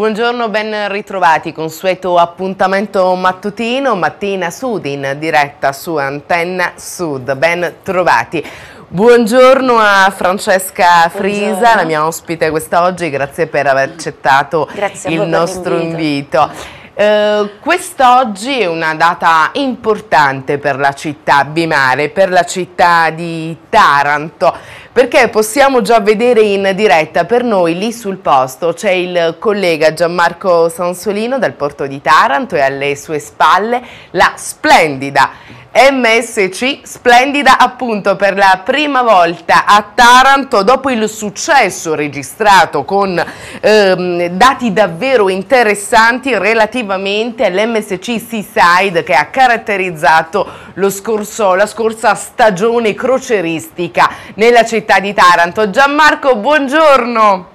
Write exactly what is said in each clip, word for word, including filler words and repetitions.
Buongiorno, ben ritrovati, consueto appuntamento mattutino, Mattina Sud in diretta su Antenna Sud, ben trovati. Buongiorno a Francesca Frisa, Buongiorno. La mia ospite quest'oggi, grazie per aver accettato grazie il nostro invito. Uh, quest'oggi è una data importante per la città Bimare, per la città di Taranto, perché possiamo già vedere in diretta per noi lì sul posto c'è il collega Gianmarco Sansolino dal porto di Taranto e alle sue spalle la splendida M S C, splendida appunto per la prima volta a Taranto dopo il successo registrato con ehm, dati davvero interessanti relativamente all'M S C Seaside che ha caratterizzato lo scorso, la scorsa stagione croceristica nella città di Taranto. Gianmarco, buongiorno.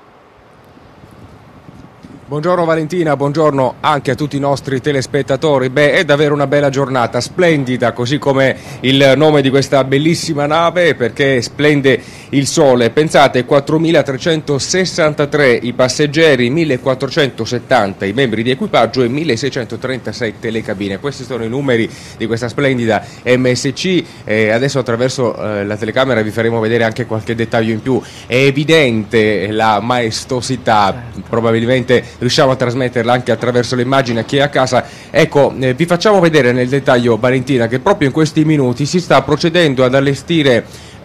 Buongiorno Valentina, buongiorno anche a tutti i nostri telespettatori. Beh, è davvero una bella giornata, splendida, così come il nome di questa bellissima nave, perché splende il sole. Pensate, quattromilatrecentosessantatré i passeggeri, millequattrocentosettanta i membri di equipaggio e milleseicentotrentasette le cabine. Questi sono i numeri di questa splendida M S C. E adesso attraverso eh, la telecamera vi faremo vedere anche qualche dettaglio in più. È evidente la maestosità, probabilmente riusciamo a trasmetterla anche attraverso le immagini a chi è a casa. Ecco, eh, vi facciamo vedere nel dettaglio, Valentina, che proprio in questi minuti si sta procedendo ad allestire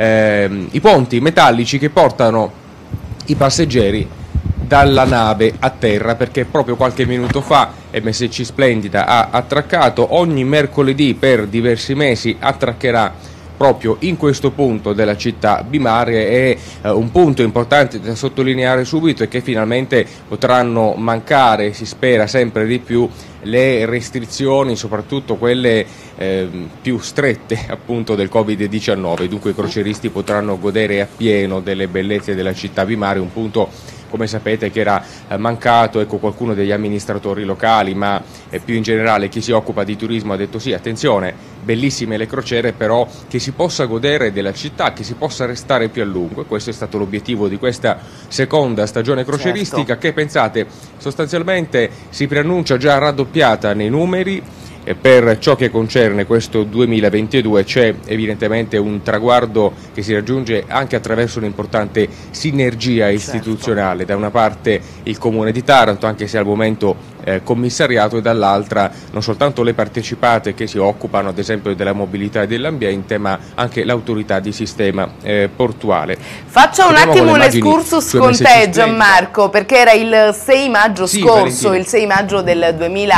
eh, i ponti metallici che portano i passeggeri dalla nave a terra, perché proprio qualche minuto fa M S C Splendida ha attraccato. Ogni mercoledì per diversi mesi attraccherà proprio in questo punto della città Bimare. È eh, un punto importante da sottolineare subito e che finalmente potranno mancare, si spera sempre di più, le restrizioni, soprattutto quelle eh, più strette appunto del Covid diciannove. Dunque i croceristi potranno godere appieno delle bellezze della città Bimare, un punto, come sapete, che era eh, mancato. Ecco, qualcuno degli amministratori locali, ma eh, più in generale chi si occupa di turismo, ha detto sì, attenzione, bellissime le crociere, però che si possa godere della città, che si possa restare più a lungo, e questo è stato l'obiettivo di questa seconda stagione croceristica, certo, che pensate sostanzialmente si preannuncia già raddoppiata nei numeri. E per ciò che concerne questo duemilaventidue c'è evidentemente un traguardo che si raggiunge anche attraverso un'importante sinergia istituzionale, certo, da una parte il Comune di Taranto, anche se al momento eh, commissariato, e dall'altra non soltanto le partecipate che si occupano ad esempio della mobilità e dell'ambiente, ma anche l'autorità di sistema eh, portuale. Faccio un attimo un excursus con te, Gianmarco, perché era il sei maggio sì, scorso, Valentina. il sei maggio del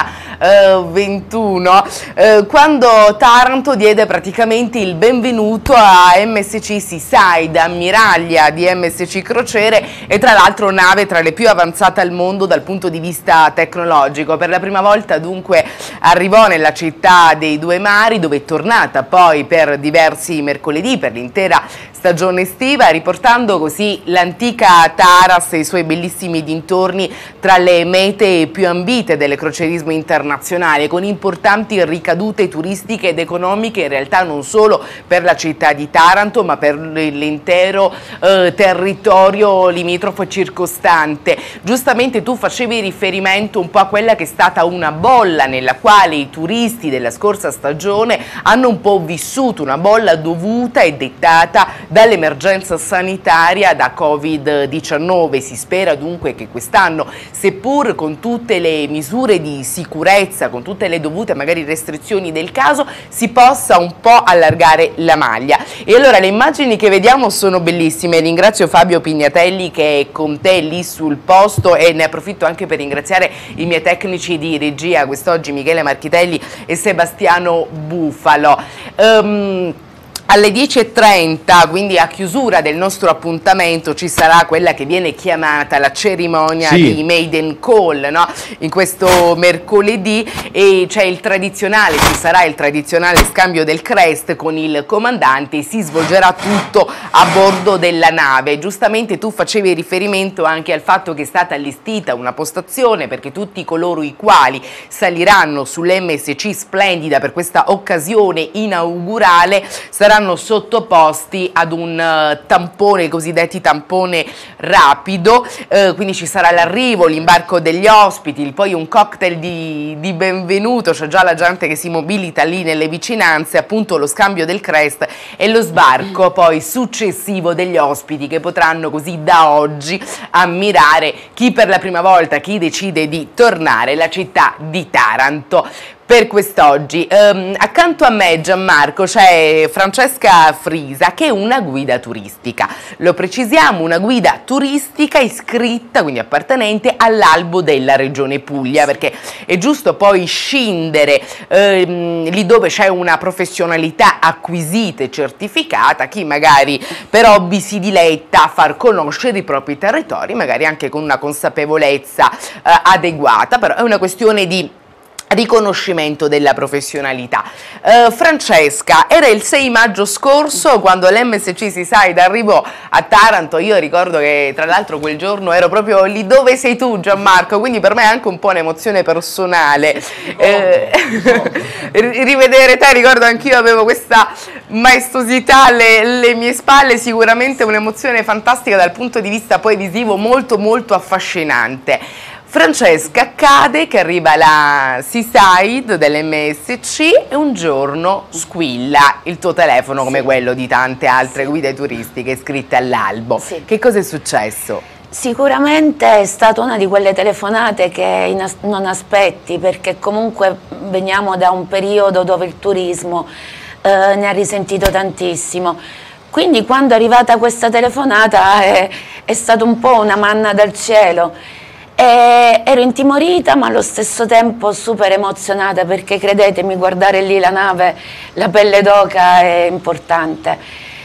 duemilaventuno, Eh, quando Taranto diede praticamente il benvenuto a M S C Seaside, ammiraglia di M S C Crociere e tra l'altro nave tra le più avanzate al mondo dal punto di vista tecnologico. Per la prima volta dunque arrivò nella città dei due mari, dove è tornata poi per diversi mercoledì per l'intera stagione estiva, riportando così l'antica Taras e i suoi bellissimi dintorni tra le mete più ambite del crocerismo internazionale, con importanti ricadute turistiche ed economiche in realtà non solo per la città di Taranto, ma per l'intero eh, territorio limitrofo e circostante. Giustamente tu facevi riferimento un po' a quella che è stata una bolla nella quale i turisti della scorsa stagione hanno un po' vissuto, una bolla dovuta e dettata dall'emergenza sanitaria da Covid diciannove. Si spera dunque che quest'anno, seppur con tutte le misure di sicurezza, con tutte le dovute magari restrizioni del caso, si possa un po' allargare la maglia. E allora le immagini che vediamo sono bellissime. Ringrazio Fabio Pignatelli che è con te lì sul posto, e ne approfitto anche per ringraziare i miei tecnici di regia quest'oggi, Michele Marchitelli e Sebastiano Bufalo. Um, Alle dieci e trenta, quindi a chiusura del nostro appuntamento, ci sarà quella che viene chiamata la cerimonia sì. di Maiden Call, no? In questo mercoledì, e c'è il tradizionale, ci sarà il tradizionale scambio del crest con il comandante, e si svolgerà tutto a bordo della nave. Giustamente tu facevi riferimento anche al fatto che è stata allestita una postazione perché tutti coloro i quali saliranno sull'M S C Splendida per questa occasione inaugurale saranno saranno sottoposti ad un uh, tampone, i cosiddetti tampone rapido, uh, quindi ci sarà l'arrivo, l'imbarco degli ospiti, poi un cocktail di, di benvenuto, c'è già la gente che si mobilita lì nelle vicinanze, appunto lo scambio del crest e lo sbarco poi successivo degli ospiti che potranno così da oggi ammirare chi per la prima volta, chi decide di tornare, la città di Taranto. Per quest'oggi um, accanto a me, Gianmarco, c'è Francesca Frisa, che è una guida turistica, lo precisiamo, una guida turistica iscritta, quindi appartenente all'albo della Regione Puglia, perché è giusto poi scindere ehm, lì dove c'è una professionalità acquisita e certificata, chi magari per hobby si diletta a far conoscere i propri territori, magari anche con una consapevolezza eh, adeguata, però è una questione di riconoscimento della professionalità. Uh, Francesca, era il sei maggio scorso quando l'M S C Seaside arrivò a Taranto. Io ricordo che tra l'altro quel giorno ero proprio lì dove sei tu, Gianmarco, quindi per me è anche un po' un'emozione personale. Eh, rivedere te, ricordo anch'io avevo questa maestosità alle, alle mie spalle, sicuramente un'emozione fantastica dal punto di vista poi visivo, molto molto affascinante. Francesca, accade che arriva la Seaside dell'M S C e un giorno squilla il tuo telefono, come sì, quello di tante altre sì, guide turistiche iscritte all'albo. Sì. Che cosa è successo? Sicuramente è stata una di quelle telefonate che non aspetti, perché comunque veniamo da un periodo dove il turismo eh, ne ha risentito tantissimo. Quindi quando è arrivata questa telefonata è, è stata un po' una manna dal cielo. E ero intimorita ma allo stesso tempo super emozionata, perché credetemi, guardare lì la nave, la pelle d'oca è importante.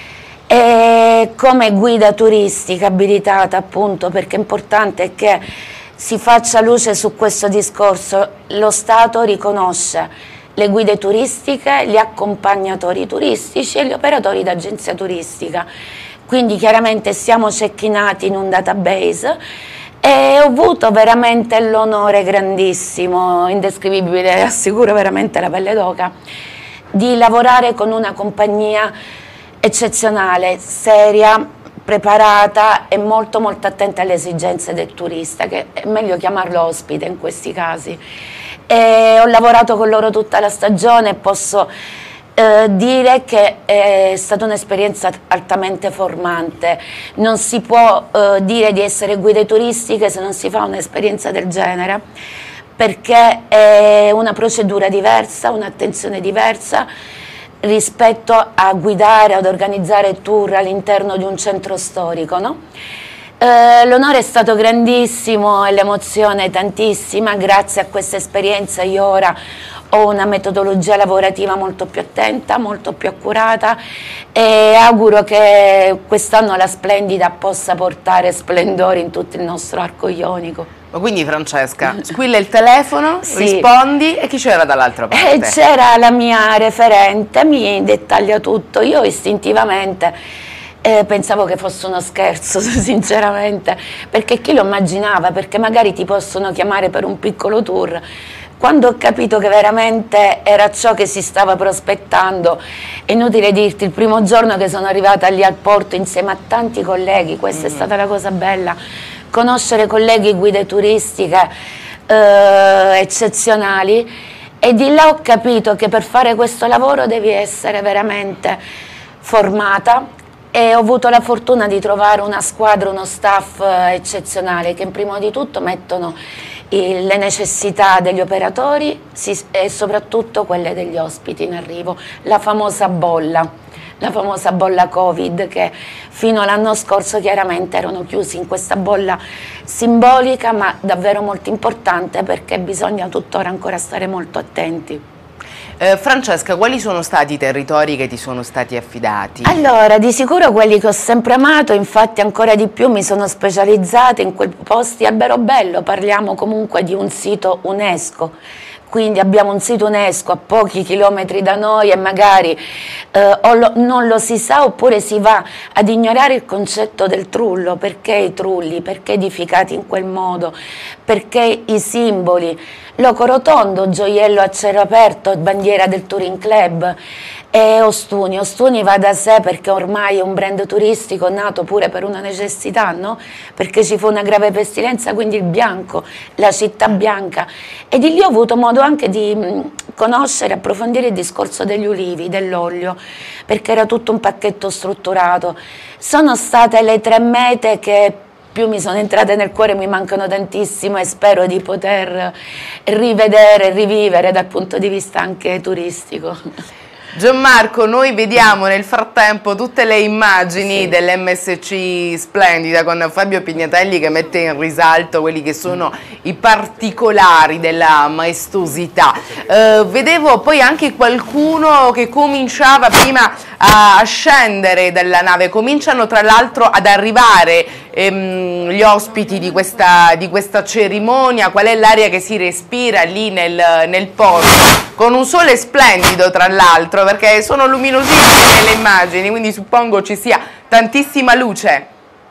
E come guida turistica abilitata, appunto, perché è importante che si faccia luce su questo discorso, lo Stato riconosce le guide turistiche, gli accompagnatori turistici e gli operatori d'agenzia turistica, quindi chiaramente siamo cecchinati in un database. E ho avuto veramente l'onore grandissimo, indescrivibile, assicuro veramente la pelle d'oca, di lavorare con una compagnia eccezionale, seria, preparata e molto molto attenta alle esigenze del turista, che è meglio chiamarlo ospite in questi casi. E ho lavorato con loro tutta la stagione e posso Eh, dire che è stata un'esperienza altamente formante. Non si può eh, dire di essere guide turistiche se non si fa un'esperienza del genere, perché è una procedura diversa, un'attenzione diversa rispetto a guidare, ad organizzare tour all'interno di un centro storico, no? Eh, l'onore è stato grandissimo e l'emozione tantissima. Grazie a questa esperienza io ora ho una metodologia lavorativa molto più attenta, molto più accurata, e auguro che quest'anno la Splendida possa portare splendore in tutto il nostro arco ionico. Ma quindi Francesca, squilla il telefono, sì, rispondi, e chi c'era dall'altra parte? C'era la mia referente, mi dettaglia tutto. Io istintivamente Eh, pensavo che fosse uno scherzo, sinceramente, perché chi lo immaginava? Perché magari ti possono chiamare per un piccolo tour. Quando ho capito che veramente era ciò che si stava prospettando, è inutile dirti, il primo giorno che sono arrivata lì al porto insieme a tanti colleghi, questa mm. è stata la cosa bella, conoscere colleghi guide turistiche eh, eccezionali, e di là ho capito che per fare questo lavoro devi essere veramente formata. E ho avuto la fortuna di trovare una squadra, uno staff eccezionale, che prima di tutto mettono il, le necessità degli operatori si, e soprattutto quelle degli ospiti in arrivo, la famosa bolla, la famosa bolla Covid, che fino all'anno scorso chiaramente erano chiusi in questa bolla simbolica, ma davvero molto importante, perché bisogna tuttora ancora stare molto attenti. Eh, Francesca, quali sono stati i territori che ti sono stati affidati? Allora, di sicuro quelli che ho sempre amato, infatti ancora di più mi sono specializzata in quei posti. Alberobello, parliamo comunque di un sito UNESCO, quindi abbiamo un sito UNESCO a pochi chilometri da noi e magari eh, o lo, non lo si sa, oppure si va ad ignorare il concetto del trullo. Perché i trulli? Perché edificati in quel modo? Perché i simboli? Loco rotondo, gioiello a cielo aperto, bandiera del Touring Club, E Ostuni, Ostuni va da sé perché ormai è un brand turistico nato pure per una necessità, no? Perché ci fu una grave pestilenza, quindi il bianco, la città bianca. E di lì ho avuto modo anche di mh, conoscere, approfondire il discorso degli ulivi, dell'olio, perché era tutto un pacchetto strutturato. Sono state le tre mete che più mi sono entrate nel cuore, mi mancano tantissimo e spero di poter rivedere, rivivere dal punto di vista anche turistico. Gianmarco, noi vediamo nel frattempo tutte le immagini sì. dell'M S C Splendida con Fabio Pignatelli che mette in risalto quelli che sono i particolari della maestosità. Eh, vedevo poi anche qualcuno che cominciava prima a scendere dalla nave, cominciano tra l'altro ad arrivare ehm, gli ospiti di questa, di questa cerimonia. Qual è l'aria che si respira lì nel, nel porto? Con un sole splendido tra l'altro, perché sono luminosissime le immagini, quindi suppongo ci sia tantissima luce.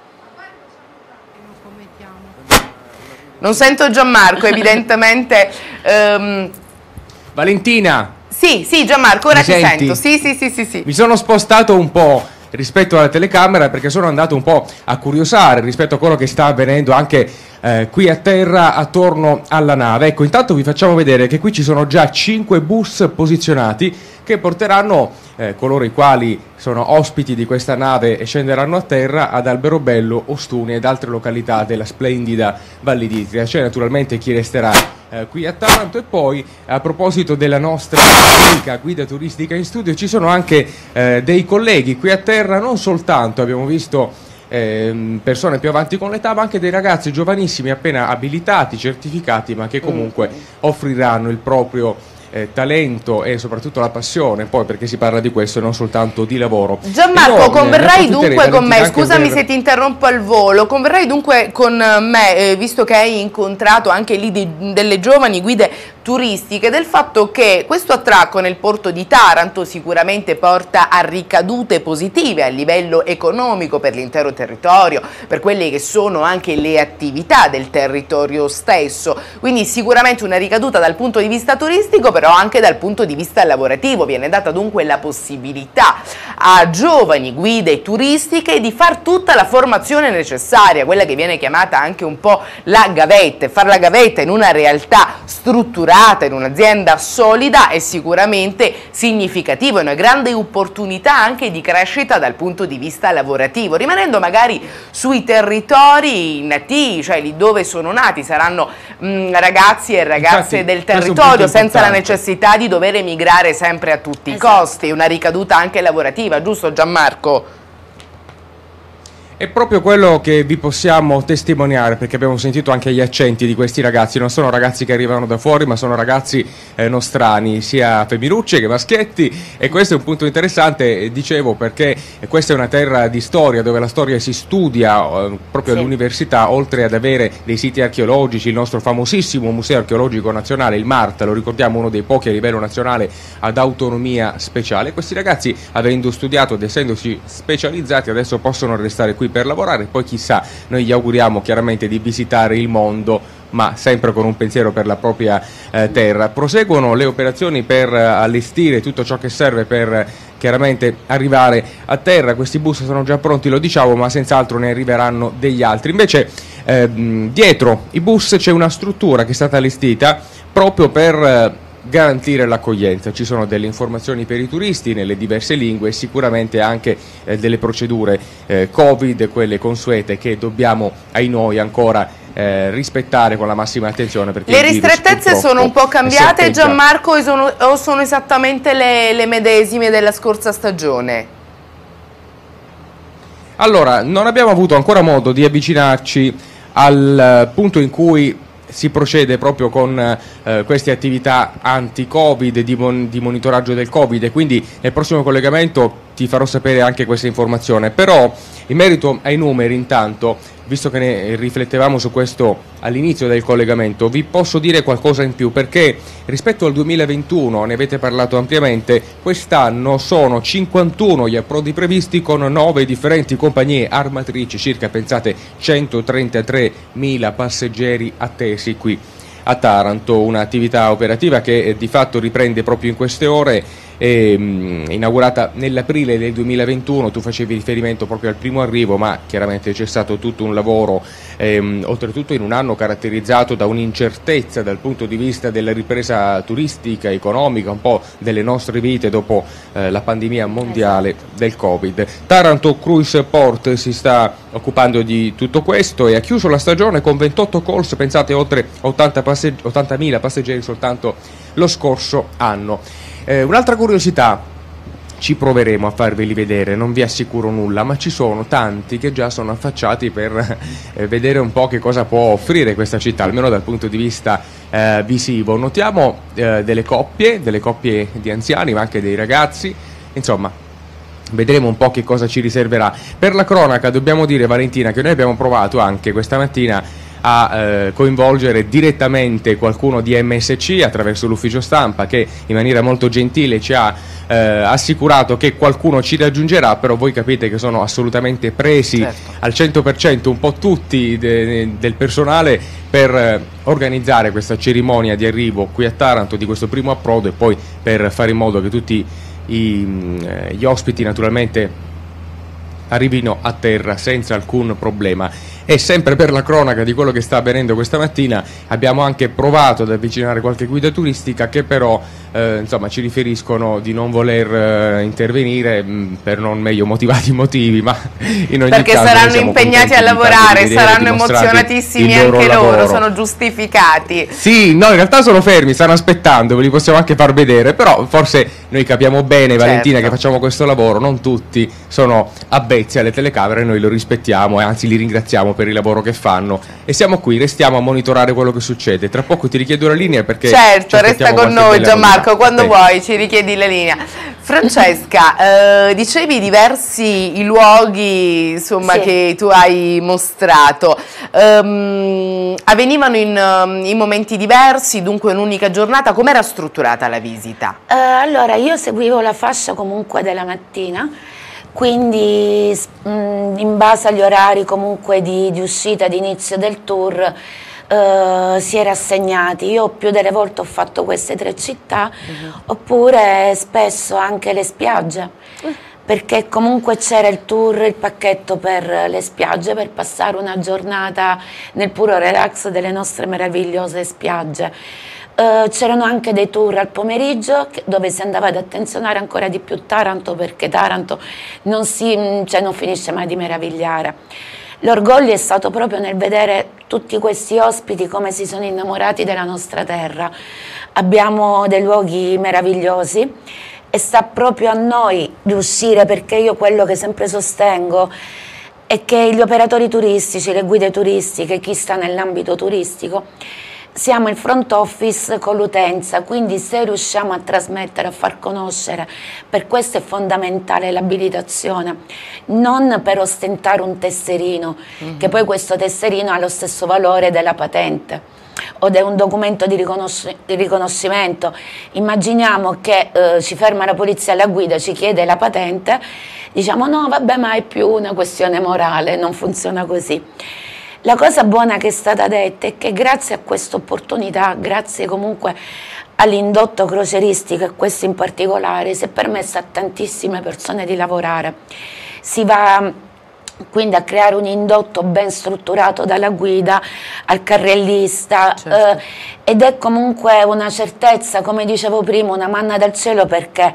Non sento Gianmarco, evidentemente. Um... Valentina! Sì, sì Gianmarco, ora ti sento. Sì, sì, sì, sì, sì. Mi sono spostato un po' rispetto alla telecamera perché sono andato un po' a curiosare rispetto a quello che sta avvenendo anche eh, qui a terra attorno alla nave. Ecco, intanto vi facciamo vedere che qui ci sono già cinque bus posizionati che porteranno eh, coloro i quali sono ospiti di questa nave e scenderanno a terra ad Alberobello, Ostuni ed altre località della splendida Valli d'Itria. C'è naturalmente chi resterà Eh, qui a Taranto. E poi, a proposito della nostra amica guida turistica in studio, ci sono anche eh, dei colleghi qui a terra, non soltanto abbiamo visto eh, persone più avanti con l'età, ma anche dei ragazzi giovanissimi appena abilitati, certificati, ma che comunque offriranno il proprio Eh, talento e soprattutto la passione, poi perché si parla di questo e non soltanto di lavoro. Gianmarco, io, converrai dunque con me, scusami per... se ti interrompo al volo, converrai dunque con me, eh, visto che hai incontrato anche lì di, delle giovani guide turistiche, del fatto che questo attracco nel porto di Taranto sicuramente porta a ricadute positive a livello economico per l'intero territorio, per quelle che sono anche le attività del territorio stesso, quindi sicuramente una ricaduta dal punto di vista turistico, però anche dal punto di vista lavorativo. Viene data dunque la possibilità a giovani guide turistiche di far tutta la formazione necessaria, quella che viene chiamata anche un po' la gavetta. Far la gavetta in una realtà strutturata, in un'azienda solida, è sicuramente significativo, è una grande opportunità anche di crescita dal punto di vista lavorativo, rimanendo magari sui territori nativi, cioè lì dove sono nati. Saranno mh, ragazzi e ragazze Infatti, del territorio senza la necessità di dover emigrare sempre a tutti esatto. i costi, una ricaduta anche lavorativa, giusto Gianmarco? È proprio quello che vi possiamo testimoniare, perché abbiamo sentito anche gli accenti di questi ragazzi. Non sono ragazzi che arrivano da fuori, ma sono ragazzi eh, nostrani, sia femminucce che maschietti, e questo è un punto interessante, dicevo, perché questa è una terra di storia, dove la storia si studia eh, proprio sì. all'università, oltre ad avere dei siti archeologici, il nostro famosissimo Museo Archeologico Nazionale, il MART, lo ricordiamo, uno dei pochi a livello nazionale ad autonomia speciale. Questi ragazzi, avendo studiato ed essendosi specializzati, adesso possono restare qui per lavorare, poi chissà, noi gli auguriamo chiaramente di visitare il mondo, ma sempre con un pensiero per la propria eh, terra. Proseguono le operazioni per eh, allestire tutto ciò che serve per eh, chiaramente arrivare a terra. Questi bus sono già pronti, lo diciamo, ma senz'altro ne arriveranno degli altri. Invece eh, dietro i bus c'è una struttura che è stata allestita proprio per eh, garantire l'accoglienza. Ci sono delle informazioni per i turisti nelle diverse lingue e sicuramente anche eh, delle procedure eh, Covid, quelle consuete, che dobbiamo ai noi ancora eh, rispettare con la massima attenzione, perché le ristrettezze sono un po' cambiate, Gianmarco, o sono, o sono esattamente le, le medesime della scorsa stagione? Allora, non abbiamo avuto ancora modo di avvicinarci al uh, punto in cui si procede proprio con eh, queste attività anti-Covid, di, mon di monitoraggio del Covid, e quindi nel prossimo collegamento ti farò sapere anche questa informazione. Però in merito ai numeri, intanto, visto che ne riflettevamo su questo all'inizio del collegamento, vi posso dire qualcosa in più, perché rispetto al duemilaventuno, ne avete parlato ampiamente, quest'anno sono cinquantuno gli approdi previsti con nove differenti compagnie armatrici, circa, pensate, centotrentatremila passeggeri attesi qui a Taranto, un'attività operativa che eh, di fatto riprende proprio in queste ore eh, inaugurata nell'aprile del duemilaventuno. Tu facevi riferimento proprio al primo arrivo, ma chiaramente c'è stato tutto un lavoro, ehm, oltretutto in un anno caratterizzato da un'incertezza dal punto di vista della ripresa turistica, economica, un po' delle nostre vite dopo eh, la pandemia mondiale del Covid. Taranto Cruise Port si sta occupando di tutto questo e ha chiuso la stagione con ventotto calls, pensate, oltre ottantamila passeggeri soltanto lo scorso anno. Eh, un'altra curiosità, ci proveremo a farveli vedere, non vi assicuro nulla, ma ci sono tanti che già sono affacciati per eh, vedere un po' che cosa può offrire questa città, almeno dal punto di vista eh, visivo. Notiamo eh, delle coppie, delle coppie di anziani, ma anche dei ragazzi, insomma, vedremo un po' che cosa ci riserverà. Per la cronaca dobbiamo dire, Valentina, che noi abbiamo provato anche questa mattina a eh, coinvolgere direttamente qualcuno di M S C attraverso l'ufficio stampa, che in maniera molto gentile ci ha eh, assicurato che qualcuno ci raggiungerà, però voi capite che sono assolutamente presi, certo, al cento per cento un po' tutti de, del personale per eh, organizzare questa cerimonia di arrivo qui a Taranto, di questo primo approdo, e poi per fare in modo che tutti i, eh, gli ospiti naturalmente arrivino a terra senza alcun problema. E sempre per la cronaca di quello che sta avvenendo questa mattina, abbiamo anche provato ad avvicinare qualche guida turistica che però eh, insomma ci riferiscono di non voler eh, intervenire mh, per non meglio motivati motivi, ma in ogni perché caso saranno impegnati a lavorare, saranno emozionatissimi anche loro, lavoro. Sono giustificati. Sì, no, in realtà sono fermi, stanno aspettando, ve li possiamo anche far vedere, però forse noi capiamo bene, Valentina, certo, che facciamo questo lavoro, non tutti sono avvezzi alle telecamere, noi lo rispettiamo e anzi li ringraziamo per il lavoro che fanno, e siamo qui, restiamo a monitorare quello che succede. Tra poco ti richiedo la linea, perché certo, resta con noi Gianmarco, quando vuoi ci richiedi la linea. Francesca, eh, dicevi diversi i luoghi, insomma, sì, che tu hai mostrato, um, avvenivano in, in momenti diversi, dunque in un'unica giornata. Com'era strutturata la visita? Uh, allora, io seguivo la fascia comunque della mattina, quindi mh, in base agli orari comunque di, di uscita, di inizio del tour, Uh, si era assegnati. Io più delle volte ho fatto queste tre città, uh-huh, oppure spesso anche le spiagge, uh. perché comunque c'era il tour, il pacchetto per le spiagge, per passare una giornata nel puro relax delle nostre meravigliose spiagge. Uh, c'erano anche dei tour al pomeriggio che, dove si andava ad attenzionare ancora di più Taranto, perché Taranto non, si, cioè non finisce mai di meravigliare. L'orgoglio è stato proprio nel vedere tutti questi ospiti come si sono innamorati della nostra terra. Abbiamo dei luoghi meravigliosi e sta proprio a noi riuscire, perché io quello che sempre sostengo è che gli operatori turistici, le guide turistiche, chi sta nell'ambito turistico, siamo il front office con l'utenza, quindi se riusciamo a trasmettere, a far conoscere, per questo è fondamentale l'abilitazione, non per ostentare un tesserino, mm-hmm, che poi questo tesserino ha lo stesso valore della patente o di un documento di, riconosci di riconoscimento. Immaginiamo che eh, ci ferma la polizia alla guida, ci chiede la patente, diciamo no vabbè, ma è più una questione morale, non funziona così. La cosa buona che è stata detta è che grazie a questa opportunità, grazie comunque all'indotto crocieristico, e questo in particolare, si è permesso a tantissime persone di lavorare. Si va quindi a creare un indotto ben strutturato dalla guida al carrellista, certo, eh, ed è comunque una certezza, come dicevo prima, una manna dal cielo, perché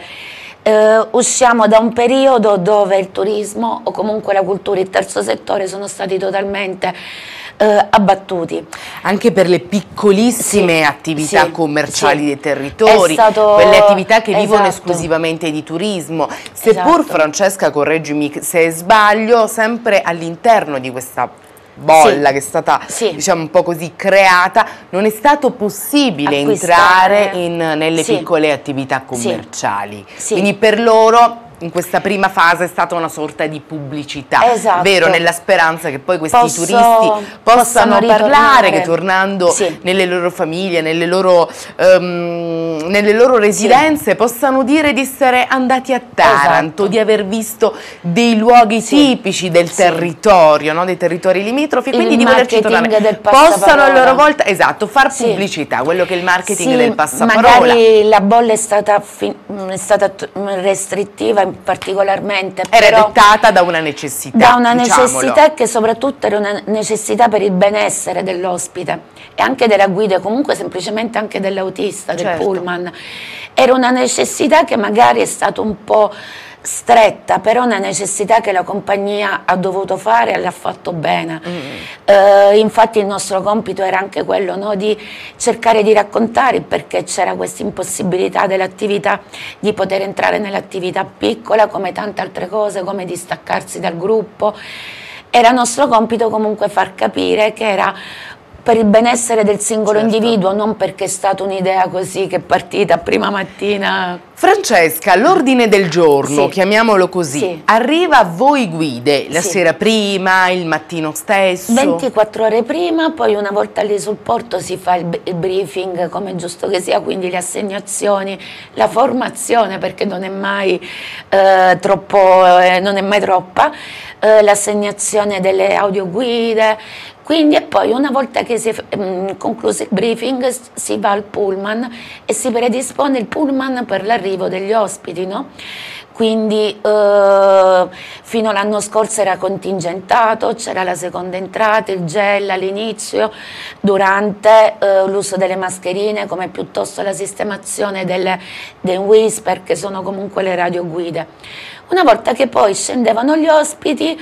Uh, usciamo da un periodo dove il turismo o comunque la cultura, il terzo settore sono stati totalmente uh, abbattuti. Anche per le piccolissime, sì, attività, sì, commerciali, sì, dei territori, stato, quelle attività che, esatto, vivono esclusivamente di turismo. Seppur, esatto, Francesca, correggimi se sbaglio, sempre all'interno di questa bolla, sì, che è stata, sì, diciamo un po' così creata, non è stato possibile acquistare entrare in, nelle, sì, piccole attività commerciali, sì, quindi per loro in questa prima fase è stata una sorta di pubblicità, esatto. vero? Nella speranza che poi questi Posso, turisti possano parlare, che tornando sì. nelle loro famiglie, nelle loro, um, nelle loro residenze, sì. possano dire di essere andati a Taranto, esatto. di aver visto dei luoghi sì. tipici del sì. territorio, no? Dei territori limitrofi, quindi il di volerci tornare. Possano a loro volta, esatto, far sì. pubblicità, quello che è il marketing sì, del passaparola. Magari la bolla è stata, è stata restrittiva particolarmente, era però dettata da una necessità, da una diciamolo. necessità che soprattutto era una necessità per il benessere dell'ospite e anche della guida, comunque semplicemente anche dell'autista, del certo. pullman. Era una necessità che magari è stata un po' stretta, però una necessità che la compagnia ha dovuto fare e l'ha fatto bene. Mm. Eh, infatti il nostro compito era anche quello, no, di cercare di raccontare perché c'era questa impossibilità dell'attività, di poter entrare nell'attività piccola come tante altre cose, come distaccarsi dal gruppo. Era nostro compito comunque far capire che era per il benessere del singolo certo. individuo, non perché è stata un'idea così che è partita prima mattina. Francesca, l'ordine del giorno, sì. chiamiamolo così, sì. arriva a voi guide la sì. sera prima, il mattino stesso? ventiquattro ore prima, poi una volta lì sul porto si fa il, il briefing, come è giusto che sia, quindi le assegnazioni, la formazione, perché non è mai, eh, troppo, eh, non è mai troppa, eh, l'assegnazione delle audioguide. Quindi e poi una volta che si è mh, concluso il briefing si va al pullman e si predispone il pullman per l'arrivo degli ospiti, no? Quindi eh, fino all'anno scorso era contingentato, c'era la seconda entrata, il gel all'inizio, durante eh, l'uso delle mascherine, come piuttosto la sistemazione delle, dei whisper, che sono comunque le radioguide. Una volta che poi scendevano gli ospiti,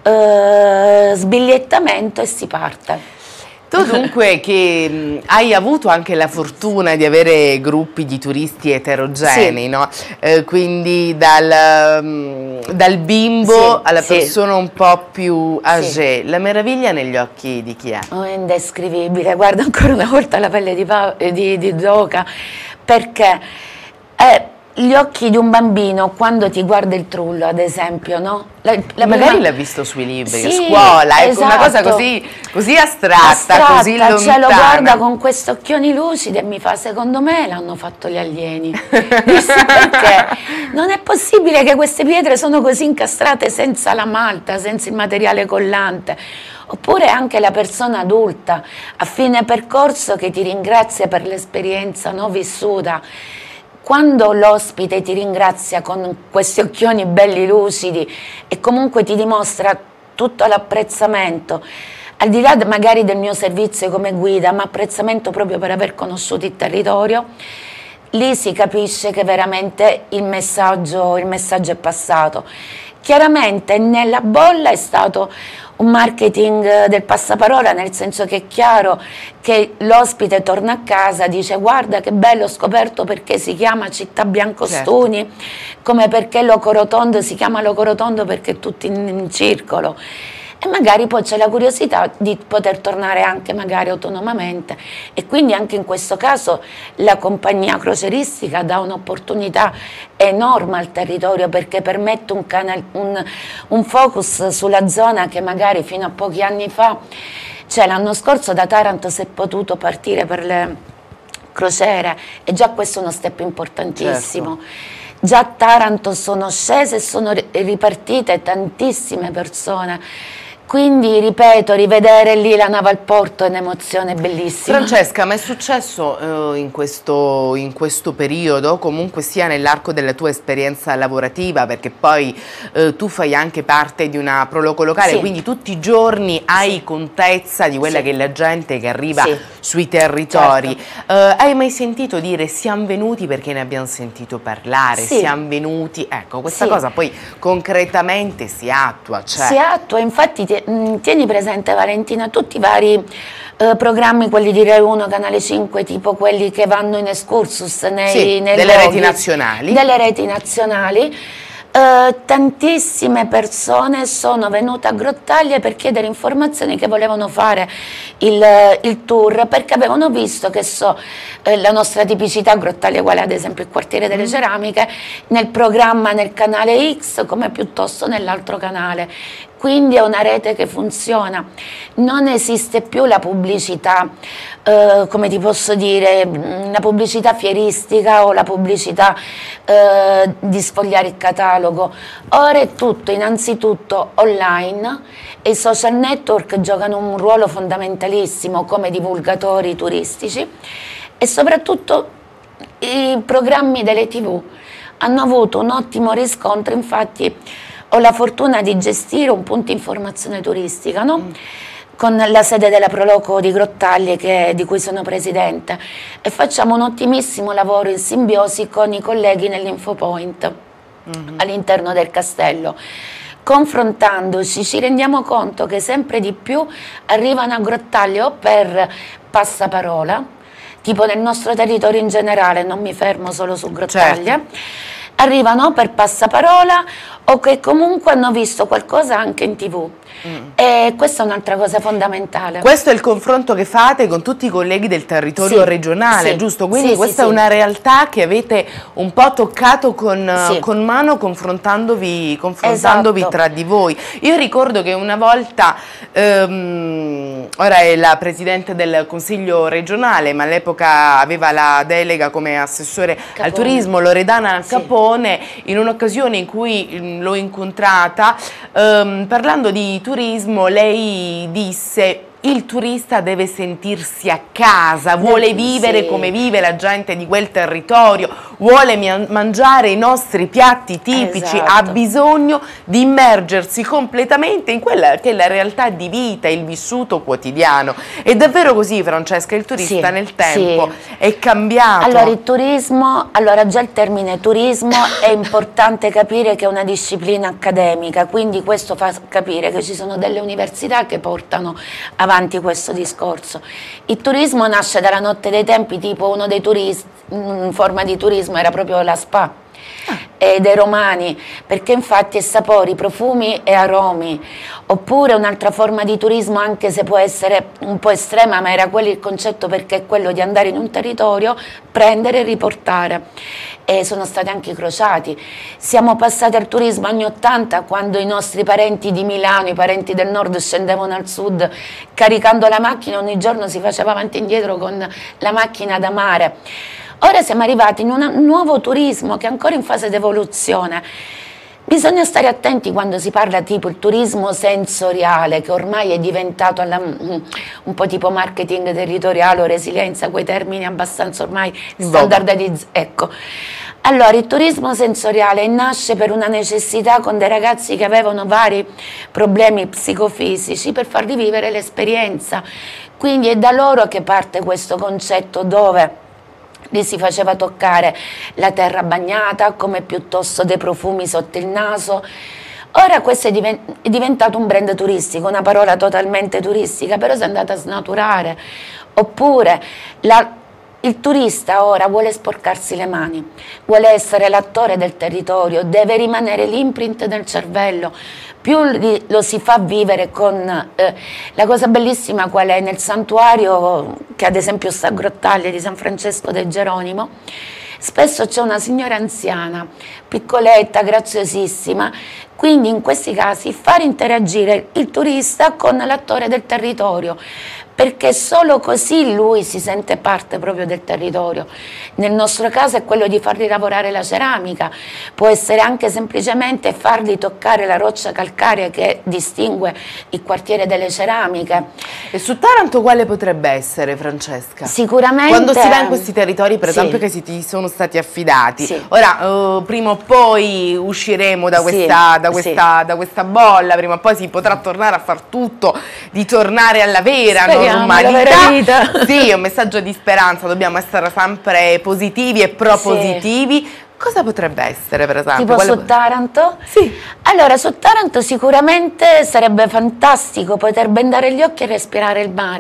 eh, sbigliettamento e si parte. Tu dunque che mh, hai avuto anche la fortuna di avere gruppi di turisti eterogenei, sì. no? Eh, quindi dal, mh, dal bimbo sì, alla sì. persona un po' più âgée, sì. la meraviglia negli occhi di chi è? Oh, è indescrivibile, guarda ancora una volta la pelle di, di, di d'oca, perché è gli occhi di un bambino quando ti guarda il trullo, ad esempio, no? La, la magari prima... l'ha visto sui libri, sì, a scuola, ecco, esatto. una cosa così, così astratta, astratta, così lontana. Ce lo guarda con questi occhioni lucidi e mi fa, secondo me l'hanno fatto gli alieni. Perché non è possibile che queste pietre sono così incastrate senza la malta, senza il materiale collante. Oppure anche la persona adulta a fine percorso che ti ringrazia per l'esperienza no, vissuta. Quando l'ospite ti ringrazia con questi occhioni belli lucidi e comunque ti dimostra tutto l'apprezzamento, al di là magari del mio servizio come guida, ma apprezzamento proprio per aver conosciuto il territorio, lì si capisce che veramente il messaggio, il messaggio è passato. Chiaramente nella bolla è stato un marketing del passaparola, nel senso che è chiaro che l'ospite torna a casa, dice guarda che bello, ho scoperto perché si chiama Città Biancostuni, certo. come perché Locorotondo si chiama Locorotondo perché è tutto in, in circolo. E magari poi c'è la curiosità di poter tornare anche magari autonomamente e quindi anche in questo caso la compagnia crocieristica dà un'opportunità enorme al territorio perché permette un, canal, un, un focus sulla zona che magari fino a pochi anni fa, cioè l'anno scorso da Taranto si è potuto partire per le crociere e già questo è uno step importantissimo. Certo. Già a Taranto sono scese e sono ripartite tantissime persone. Quindi, ripeto, rivedere lì la nave al porto è un'emozione bellissima. Francesca, ma è successo eh, in, questo, in questo periodo, comunque sia nell'arco della tua esperienza lavorativa, perché poi eh, tu fai anche parte di una proloco locale, sì. quindi tutti i giorni hai sì. contezza di quella sì. che è la gente che arriva sì. sui territori. Certo. Eh, hai mai sentito dire siamo venuti perché ne abbiamo sentito parlare, sì. siamo venuti, ecco, questa sì. cosa poi concretamente si attua? Cioè... Si attua, infatti tieni presente Valentina tutti i vari eh, programmi, quelli di Rai uno, Canale cinque, tipo quelli che vanno in excursus nei, sì, nei delle luoghi, reti nazionali delle reti nazionali eh, tantissime persone sono venute a Grottaglie per chiedere informazioni, che volevano fare il, il tour, perché avevano visto che so, eh, la nostra tipicità Grottaglie, quale ad esempio il quartiere delle ceramiche, nel programma nel canale X come piuttosto nell'altro canale. Quindi è una rete che funziona, non esiste più la pubblicità, eh, come ti posso dire, la pubblicità fieristica o la pubblicità eh, di sfogliare il catalogo. Ora è tutto innanzitutto online e i social network giocano un ruolo fondamentalissimo come divulgatori turistici, e soprattutto i programmi delle tivù hanno avuto un ottimo riscontro. Infatti ho la fortuna di gestire un punto informazione turistica, no? Mm. Con la sede della Proloco di Grottaglie, che, di cui sono presidente, e facciamo un ottimissimo lavoro in simbiosi con i colleghi nell'Infopoint mm-hmm. all'interno del castello. Confrontandoci ci rendiamo conto che sempre di più arrivano a Grottaglie o per passaparola, tipo nel nostro territorio in generale, non mi fermo solo su Grottaglie, certo. Arrivano per passaparola o che comunque hanno visto qualcosa anche in tivù. Mm. E questa è un'altra cosa fondamentale. Questo è il confronto che fate con tutti i colleghi del territorio sì, regionale, sì, giusto? Quindi sì, questa sì, è una sì. realtà che avete un po' toccato con, sì. con mano, confrontandovi, confrontandovi esatto. tra di voi. Io ricordo che una volta, ehm, ora è la presidente del Consiglio regionale, ma all'epoca aveva la delega come assessore Capone. al turismo, Loredana sì. Capone, in un'occasione in cui l'ho incontrata, ehm, parlando di turismo, lei disse: il turista deve sentirsi a casa, vuole vivere sì. come vive la gente di quel territorio, vuole mangiare i nostri piatti tipici, esatto. ha bisogno di immergersi completamente in quella che è la realtà di vita, il vissuto quotidiano. È davvero così, Francesca? Il turista sì, nel tempo sì. è cambiato? Allora, il turismo, allora già il termine turismo è importante capire che è una disciplina accademica, quindi questo fa capire che ci sono delle università che portano avanti questo discorso. Il turismo nasce dalla notte dei tempi, tipo uno dei turisti, in forma di turismo era proprio la spa ah. e dei romani, perché infatti è sapori, profumi e aromi. Oppure un'altra forma di turismo, anche se può essere un po' estrema, ma era quello il concetto, perché è quello di andare in un territorio, prendere e riportare. E sono stati anche i crociati. Siamo passati al turismo anni ottanta, quando i nostri parenti di Milano, i parenti del nord, scendevano al sud caricando la macchina, ogni giorno si faceva avanti e indietro con la macchina da mare. Ora siamo arrivati in un nuovo turismo che è ancora in fase di evoluzione. Bisogna stare attenti quando si parla tipo il turismo sensoriale, che ormai è diventato alla, un po' tipo marketing territoriale o resilienza, quei termini abbastanza ormai standardizzati. Ecco. Allora, il turismo sensoriale nasce per una necessità con dei ragazzi che avevano vari problemi psicofisici, per farli vivere l'esperienza. Quindi è da loro che parte questo concetto, dove lì si faceva toccare la terra bagnata, come piuttosto dei profumi sotto il naso. Ora questo è, diven è diventato un brand turistico, una parola totalmente turistica, però si è andata a snaturare. Oppure la, il turista ora vuole sporcarsi le mani, vuole essere l'attore del territorio, deve rimanere l'imprint del cervello. Più lo si fa vivere con eh, la cosa bellissima qual è nel santuario, che ad esempio sta a Grottaglie, di San Francesco del Geronimo, spesso c'è una signora anziana, piccoletta, graziosissima, quindi in questi casi far interagire il turista con l'attore del territorio, perché solo così lui si sente parte proprio del territorio. Nel nostro caso è quello di fargli lavorare la ceramica, può essere anche semplicemente fargli toccare la roccia calcarea che distingue il quartiere delle ceramiche. E su Taranto quale potrebbe essere, Francesca? Sicuramente... Quando si va in questi territori, per sì. esempio, che si ti sono stati affidati, sì. ora uh, prima o poi usciremo da questa, sì. da, questa, sì. da questa bolla, prima o poi si potrà tornare a far tutto, di tornare alla vera Speriamo. normalità. Sì, è un messaggio di speranza, dobbiamo essere sempre positivi e propositivi. Sì. Cosa potrebbe essere, per esempio? Tipo Quale... su Taranto? Sì. Allora, su Taranto sicuramente sarebbe fantastico poter bendare gli occhi e respirare il mare.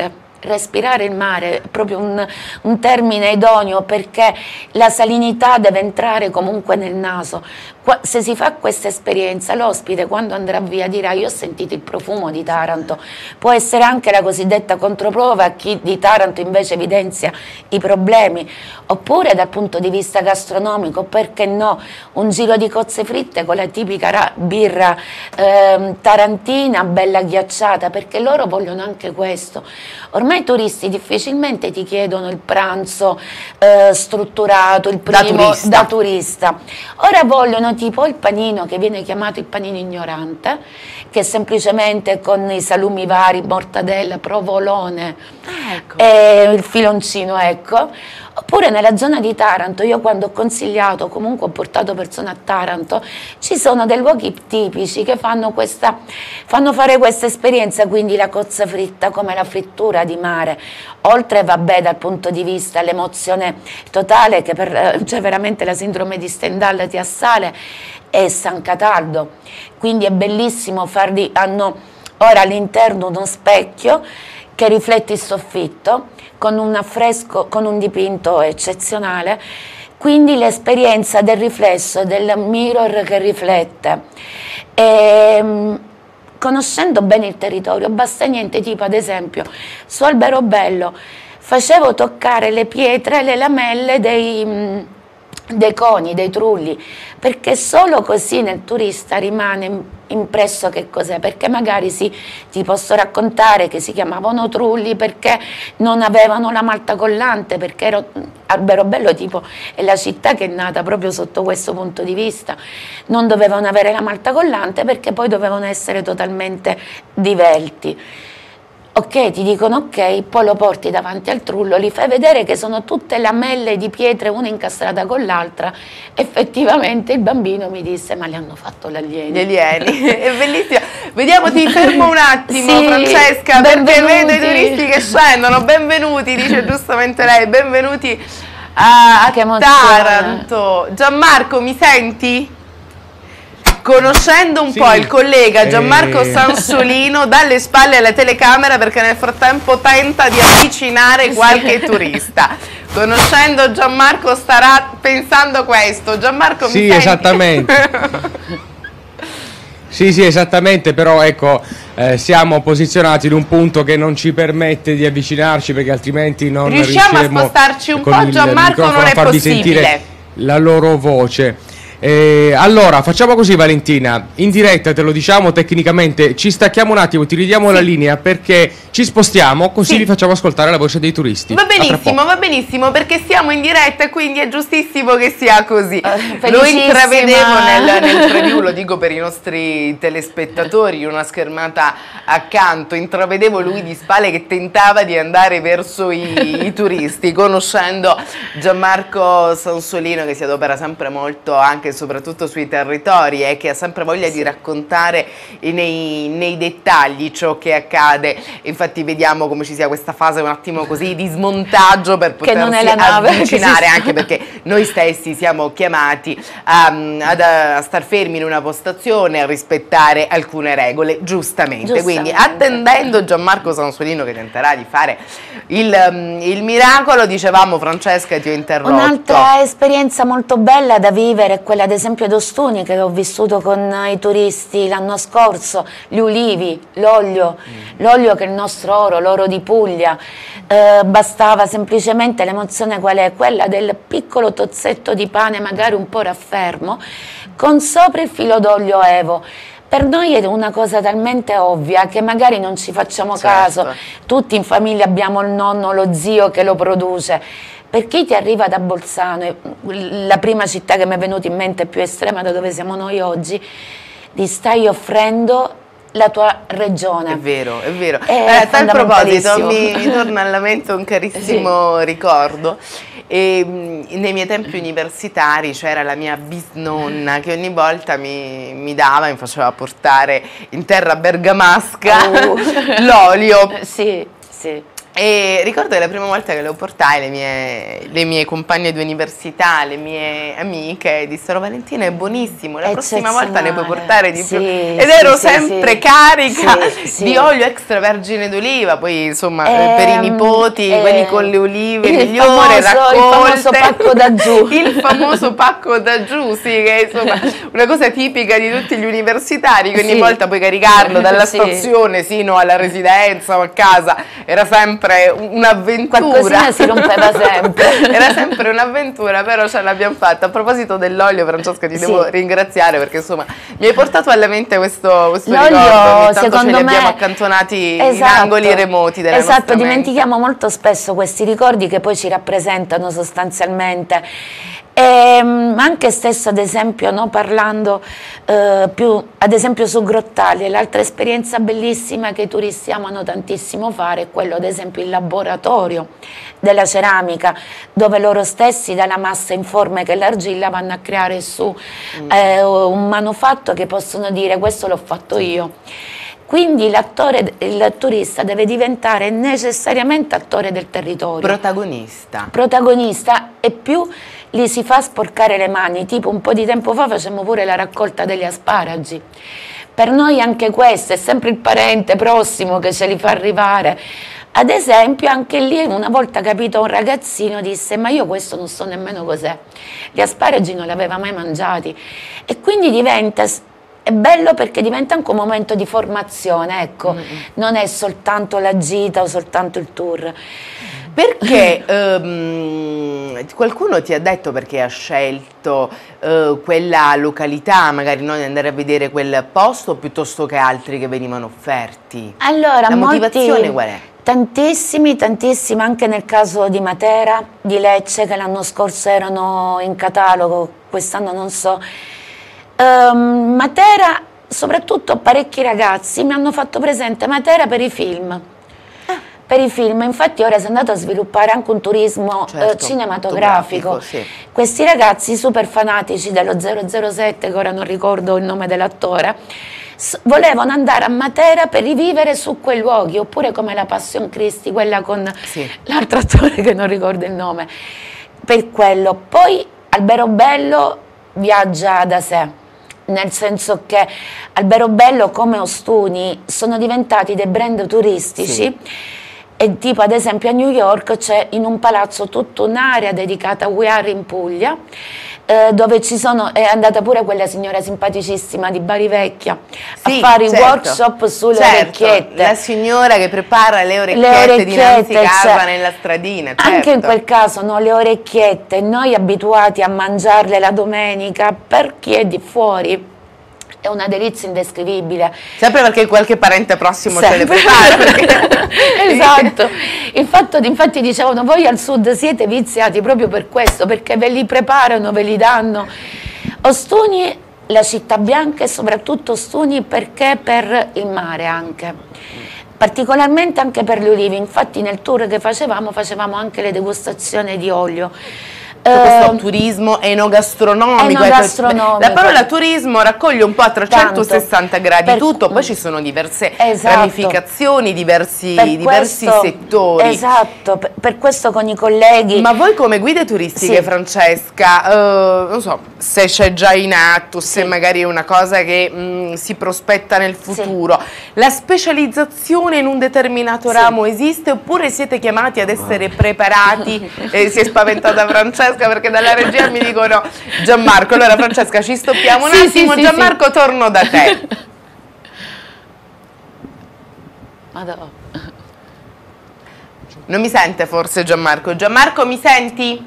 respirare il mare, è proprio un, un termine idoneo, perché la salinità deve entrare comunque nel naso. Qua, se si fa questa esperienza, l'ospite quando andrà via dirà: io ho sentito il profumo di Taranto. Può essere anche la cosiddetta controprova a chi di Taranto invece evidenzia i problemi, oppure dal punto di vista gastronomico, perché no, un giro di cozze fritte con la tipica birra eh, tarantina bella ghiacciata, perché loro vogliono anche questo. Ormai i turisti difficilmente ti chiedono il pranzo eh, strutturato, il primo da turista. da turista. Ora vogliono tipo il panino, che viene chiamato il panino ignorante, che è semplicemente con i salumi vari, mortadella, provolone, ecco. e il filoncino, ecco. Oppure nella zona di Taranto, io quando ho consigliato, comunque ho portato persone a Taranto, ci sono dei luoghi tipici che fanno, questa, fanno fare questa esperienza, quindi la cozza fritta come la frittura di mare, oltre vabbè dal punto di vista l'emozione totale che per, cioè veramente la sindrome di Stendhal ti assale, è San Cataldo, quindi è bellissimo farli, hanno ora all'interno uno specchio che riflette il soffitto, con un affresco, con un dipinto eccezionale, quindi l'esperienza del riflesso, del mirror che riflette. E, conoscendo bene il territorio, basta niente, tipo ad esempio su Alberobello facevo toccare le pietre e le lamelle dei, dei coni, dei trulli, perché solo così nel turista rimane impresso che cos'è, perché magari sì, ti posso raccontare che si chiamavano trulli perché non avevano la malta collante, perché ero, Alberobello tipo è la città che è nata proprio sotto questo punto di vista, non dovevano avere la malta collante perché poi dovevano essere totalmente divelti. Ok, ti dicono ok, poi lo porti davanti al trullo, li fai vedere che sono tutte lamelle di pietre una incastrata con l'altra. Effettivamente il bambino mi disse: ma le hanno fatto gli alieni. Gli alieni, è bellissimo. Vediamo, ti fermo un attimo, sì, Francesca, perché vedo i turisti che scendono. Benvenuti, dice giustamente lei, benvenuti a, a Taranto. Gianmarco, mi senti? Conoscendo un sì. po' il collega Gianmarco eh. Sansolino dalle spalle alla telecamera, perché nel frattempo tenta di avvicinare qualche sì. turista. Conoscendo Gianmarco starà pensando questo. Gianmarco, sì, mi senti? Esattamente. Sì, sì, esattamente, però ecco, eh, siamo posizionati in un punto che non ci permette di avvicinarci, perché altrimenti non riusciamo a spostarci un po', Gianmarco, non è possibile. Sentire la loro voce. Eh, allora facciamo così, Valentina, in diretta te lo diciamo tecnicamente, ci stacchiamo un attimo, ti ridiamo sì. la linea perché ci spostiamo, così sì. vi facciamo ascoltare la voce dei turisti. Va benissimo, va benissimo, perché siamo in diretta e quindi è giustissimo che sia così. Uh, lo intravedevo nel, nel preview, lo dico per i nostri telespettatori, una schermata accanto, intravedevo lui di spalle che tentava di andare verso i, i turisti, conoscendo Gianmarco Sansolino, che si adopera sempre molto anche soprattutto sui territori e eh, che ha sempre voglia sì. di raccontare nei, nei dettagli ciò che accade. Infatti vediamo come ci sia questa fase un attimo così di smontaggio per potersi avvicinare, anche perché noi stessi siamo chiamati a, ad, a star fermi in una postazione, a rispettare alcune regole, giustamente. giustamente. Quindi attendendo Gianmarco Sansolino che tenterà di fare il, il miracolo, dicevamo, Francesca, ti ho interrotto. Un'altra esperienza molto bella da vivere è quella ad esempio d'Ostuni, che ho vissuto con i turisti l'anno scorso, gli ulivi, l'olio, mm. l'olio che è il nostro oro, l'oro di Puglia. Eh, bastava semplicemente, l'emozione qual è? Quella del piccolo tozzetto di pane, magari un po' raffermo, con sopra il filo d'olio Evo. Per noi è una cosa talmente ovvia che magari non ci facciamo certo. caso, tutti in famiglia abbiamo il nonno, lo zio che lo produce. Per chi ti arriva da Bolzano, la prima città che mi è venuta in mente più estrema da dove siamo noi oggi, ti stai offrendo la tua regione. È vero, è vero. È eh, a tal proposito mi, mi torna alla mente un carissimo sì. ricordo. E, nei miei tempi universitari c'era la mia bisnonna che ogni volta mi, mi dava, mi faceva portare in terra bergamasca oh. l'olio. Sì, sì. E ricordo che la prima volta che lo portai, le mie, le mie compagne di università, le mie amiche dissero: Valentina, è buonissimo, la prossima volta ne puoi portare di sì, più. Ed sì, ero sì, sempre sì, carica sì, sì. di olio extravergine d'oliva, poi insomma ehm, per i nipoti, ehm, quelli con le olive il migliore, famoso, raccolte. Il famoso pacco da giù. Il famoso pacco da giù, sì, che è insomma una cosa tipica di tutti gli universitari, che ogni sì. volta puoi caricarlo dalla sì. stazione sino alla residenza o a casa, era sempre un'avventura. Qualcosina si rompeva sempre. Era sempre un'avventura, però ce l'abbiamo fatta. A proposito dell'olio, Francesca, ti sì. devo ringraziare perché insomma mi hai portato alla mente questo, questo ricordo. Ogni tanto secondo ce li me, abbiamo accantonati esatto, in angoli remoti della esatto, nostra dimentichiamo mente. molto spesso questi ricordi che poi ci rappresentano sostanzialmente. E anche stesso ad esempio no, parlando eh, più ad esempio su Grottaglie, l'altra esperienza bellissima che i turisti amano tantissimo fare è quello ad esempio il laboratorio della ceramica, dove loro stessi dalla massa informe che è l'argilla vanno a creare su mm. eh, un manufatto che possono dire: questo l'ho fatto io. Quindi l'attore, il turista deve diventare necessariamente attore del territorio. Protagonista. Protagonista, e più li si fa sporcare le mani. Tipo un po' di tempo fa facemmo pure la raccolta degli asparagi. Per noi anche questo è sempre il parente prossimo che ce li fa arrivare. Ad esempio anche lì una volta capito un ragazzino disse: ma io questo non so nemmeno cos'è. Gli asparagi non li aveva mai mangiati. E quindi diventa... È bello perché diventa anche un momento di formazione, ecco, mm-hmm. non è soltanto la gita o soltanto il tour. Perché um, qualcuno ti ha detto perché ha scelto uh, quella località, magari non di andare a vedere quel posto piuttosto che altri che venivano offerti? Allora, la molti, motivazione qual è? Tantissimi, tantissimi, anche nel caso di Matera, di Lecce, che l'anno scorso erano in catalogo, quest'anno non so. Um, Matera, soprattutto parecchi ragazzi mi hanno fatto presente Matera per i film, ah. per i film, infatti ora si è andato a sviluppare anche un turismo certo, eh, cinematografico, sì. Questi ragazzi super fanatici dello zero zero sette, che ora non ricordo il nome dell'attore, volevano andare a Matera per rivivere su quei luoghi, oppure come la Passion Christi, quella con sì. l'altro attore che non ricordo il nome, per quello. Poi Alberobello viaggia da sé, nel senso che Alberobello come Ostuni sono diventati dei brand turistici sì. E tipo ad esempio a New York c'è in un palazzo tutta un'area dedicata a We Are in Puglia, eh, dove ci sono, è andata pure quella signora simpaticissima di Bari Vecchia sì, a fare certo. i workshop sulle certo. orecchiette. La signora che prepara le orecchiette, le orecchiette dinanzi casa cioè, nella stradina. Certo. Anche in quel caso no, le orecchiette, noi abituati a mangiarle la domenica, per chi è di fuori è una delizia indescrivibile. Sempre perché qualche parente prossimo Sempre. ce le prepara. Perché... esatto. Infatti, infatti dicevano: voi al sud siete viziati proprio per questo, perché ve li preparano, ve li danno. Ostuni, la città bianca, e soprattutto Ostuni perché per il mare anche. Particolarmente anche per le olive. Infatti nel tour che facevamo, facevamo anche le degustazioni di olio. Questo uh, turismo enogastronomico, enogastronomico. La parola turismo raccoglie un po' a trecentosessanta Tanto, gradi per, tutto, poi ci sono diverse esatto. ramificazioni, diversi, diversi questo, settori. Esatto, per, per questo con i colleghi. Ma voi come guide turistiche, sì. Francesca, uh, non so se c'è già in atto, se sì. magari è una cosa che mh, si prospetta nel futuro, sì. la specializzazione in un determinato sì. ramo esiste, oppure siete chiamati ad essere preparati? eh, si è spaventata Francesca perché dalla regia mi dicono Gianmarco. Allora Francesca ci stoppiamo un sì, attimo, sì, Gianmarco sì. torno da te. Madonna. Non mi sente forse Gianmarco? Gianmarco, mi senti?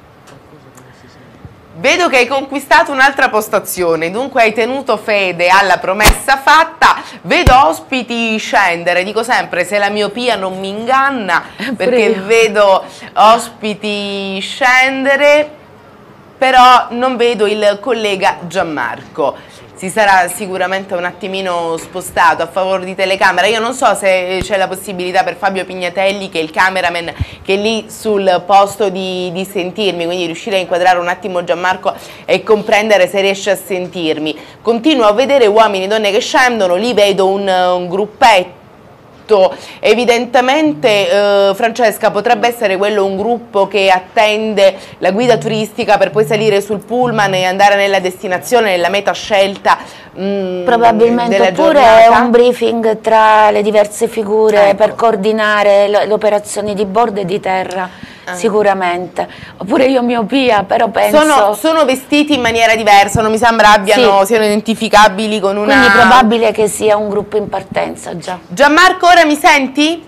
Vedo che hai conquistato un'altra postazione, dunque hai tenuto fede alla promessa fatta. Vedo ospiti scendere, dico sempre se la miopia non mi inganna, perché vedo ospiti scendere, però non vedo il collega Gianmarco. Si sarà sicuramente un attimino spostato a favore di telecamera. Io non so se c'è la possibilità per Fabio Pignatelli, che è il cameraman che è lì sul posto, di, di sentirmi, quindi riuscire a inquadrare un attimo Gianmarco e comprendere se riesce a sentirmi. Continuo a vedere uomini e donne che scendono, lì vedo un, un gruppetto tutto. Evidentemente eh, Francesca, potrebbe essere quello un gruppo che attende la guida turistica per poi salire sul pullman e andare nella destinazione, nella meta scelta mh, probabilmente, della oppure giornata? un briefing tra le diverse figure, ecco, per coordinare le operazioni di bordo e di terra. Ah. Sicuramente, oppure io miopia, però penso... Sono, sono vestiti in maniera diversa, non mi sembra abbiano, sì, siano identificabili con una... Quindi probabile che sia un gruppo in partenza già. Gianmarco, ora mi senti?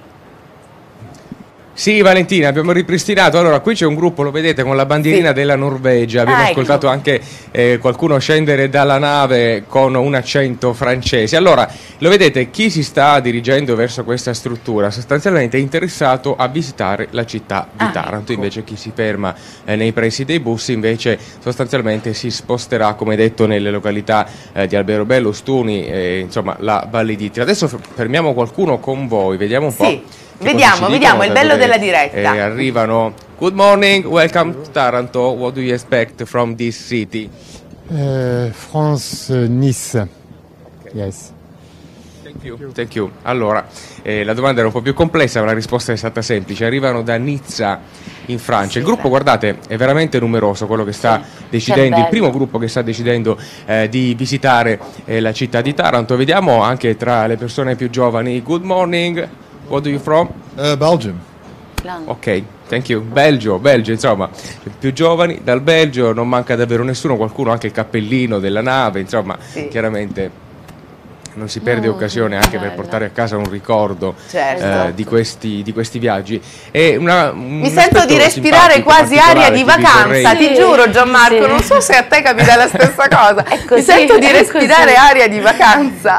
Sì, Valentina, abbiamo ripristinato. Allora, qui c'è un gruppo, lo vedete, con la bandierina, sì, della Norvegia. Abbiamo ah, ascoltato ecco. anche eh, qualcuno scendere dalla nave con un accento francese. Allora, lo vedete, chi si sta dirigendo verso questa struttura sostanzialmente è interessato a visitare la città di ah, Taranto, ecco. Invece chi si ferma eh, nei pressi dei bus invece sostanzialmente si sposterà, come detto, nelle località eh, di Alberobello, Stuni, eh, insomma la Valle d'Itria. Adesso fermiamo qualcuno con voi, vediamo un sì. po'. Vediamo, vediamo, il bello della diretta. Eh, arrivano. Good morning, welcome to Taranto. What do you expect from this city? Uh, France, uh, Nice. Okay. Yes. Thank you. Thank you. Allora, eh, la domanda era un po' più complessa, ma la risposta è stata semplice. Arrivano da Nizza in Francia. Sì, il gruppo, beh. guardate, è veramente numeroso, quello che sta sì, decidendo, il primo gruppo che sta decidendo eh, di visitare eh, la città di Taranto. Vediamo anche tra le persone più giovani. Good morning. What are you from? Uh, Belgium. Ok, thank you. Belgio, Belgio, insomma, più giovani dal Belgio, non manca davvero nessuno, qualcuno anche il cappellino della nave, insomma, sì, chiaramente non si perde mm, occasione anche bello. per portare a casa un ricordo certo. eh, di, questi, di questi viaggi. E una, un Mi sento di respirare quasi aria di vacanza, sì, ti giuro Gianmarco, sì, non so se a te capita la stessa cosa, mi sento di respirare aria di vacanza.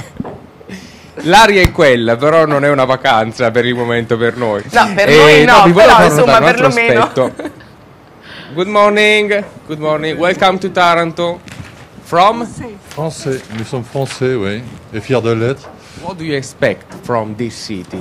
L'aria è quella, però non è una vacanza per il momento per noi. No, per noi no, no però insomma perlomeno. Good morning, good morning, welcome to Taranto. From? Français, nous sommes français, oui, et fiers de l'être. What do you expect from this city?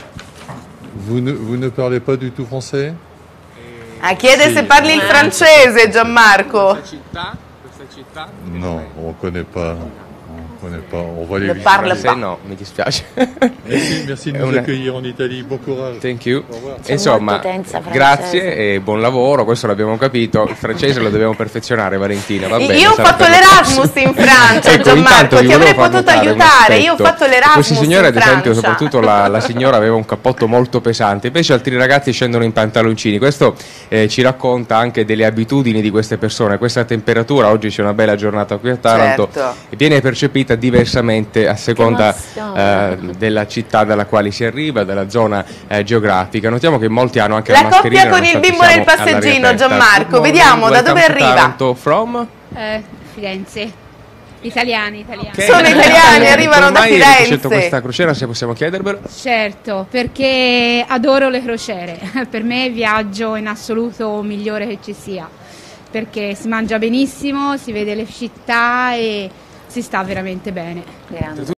Vous ne, vous ne parlez pas du tout français? Ah, chiede sì. se parli il francese, Gianmarco. Questa città? Questa città? No, on connaît pas. On n'est pas, on va les ne parle pas. No, mi dispiace. Merci, merci di nous una... accueillir in Italia, buon coraggio. Thank you. Insomma, grazie e buon lavoro, questo l'abbiamo capito. Il francese lo dobbiamo perfezionare, Valentina. Va bene, io ho fatto l'Erasmus in Francia, ecco, Gianmarco, ti avrei potuto aiutare. Io ho fatto l'Erasmus. Questi signori, ad esempio, Francia. soprattutto la, la signora aveva un cappotto molto pesante, invece altri ragazzi scendono in pantaloncini. Questo eh, ci racconta anche delle abitudini di queste persone. Questa temperatura, oggi c'è una bella giornata qui a Taranto, certo. e viene percepita diversamente a seconda eh, della città dalla quale si arriva, dalla zona eh, geografica. Notiamo che molti hanno anche la, la mascherina. La coppia con il bimbo nel passeggino, Gianmarco, vediamo da dove arriva. Taranto, from? Eh, Firenze. Italiani, italiani. Okay. Sono italiani, arrivano da Firenze. Hai scelto questa crociera, se possiamo chiedervelo? Certo, perché adoro le crociere. Per me è il viaggio in assoluto migliore che ci sia, perché si mangia benissimo, si vede le città e si sta veramente bene. Grande.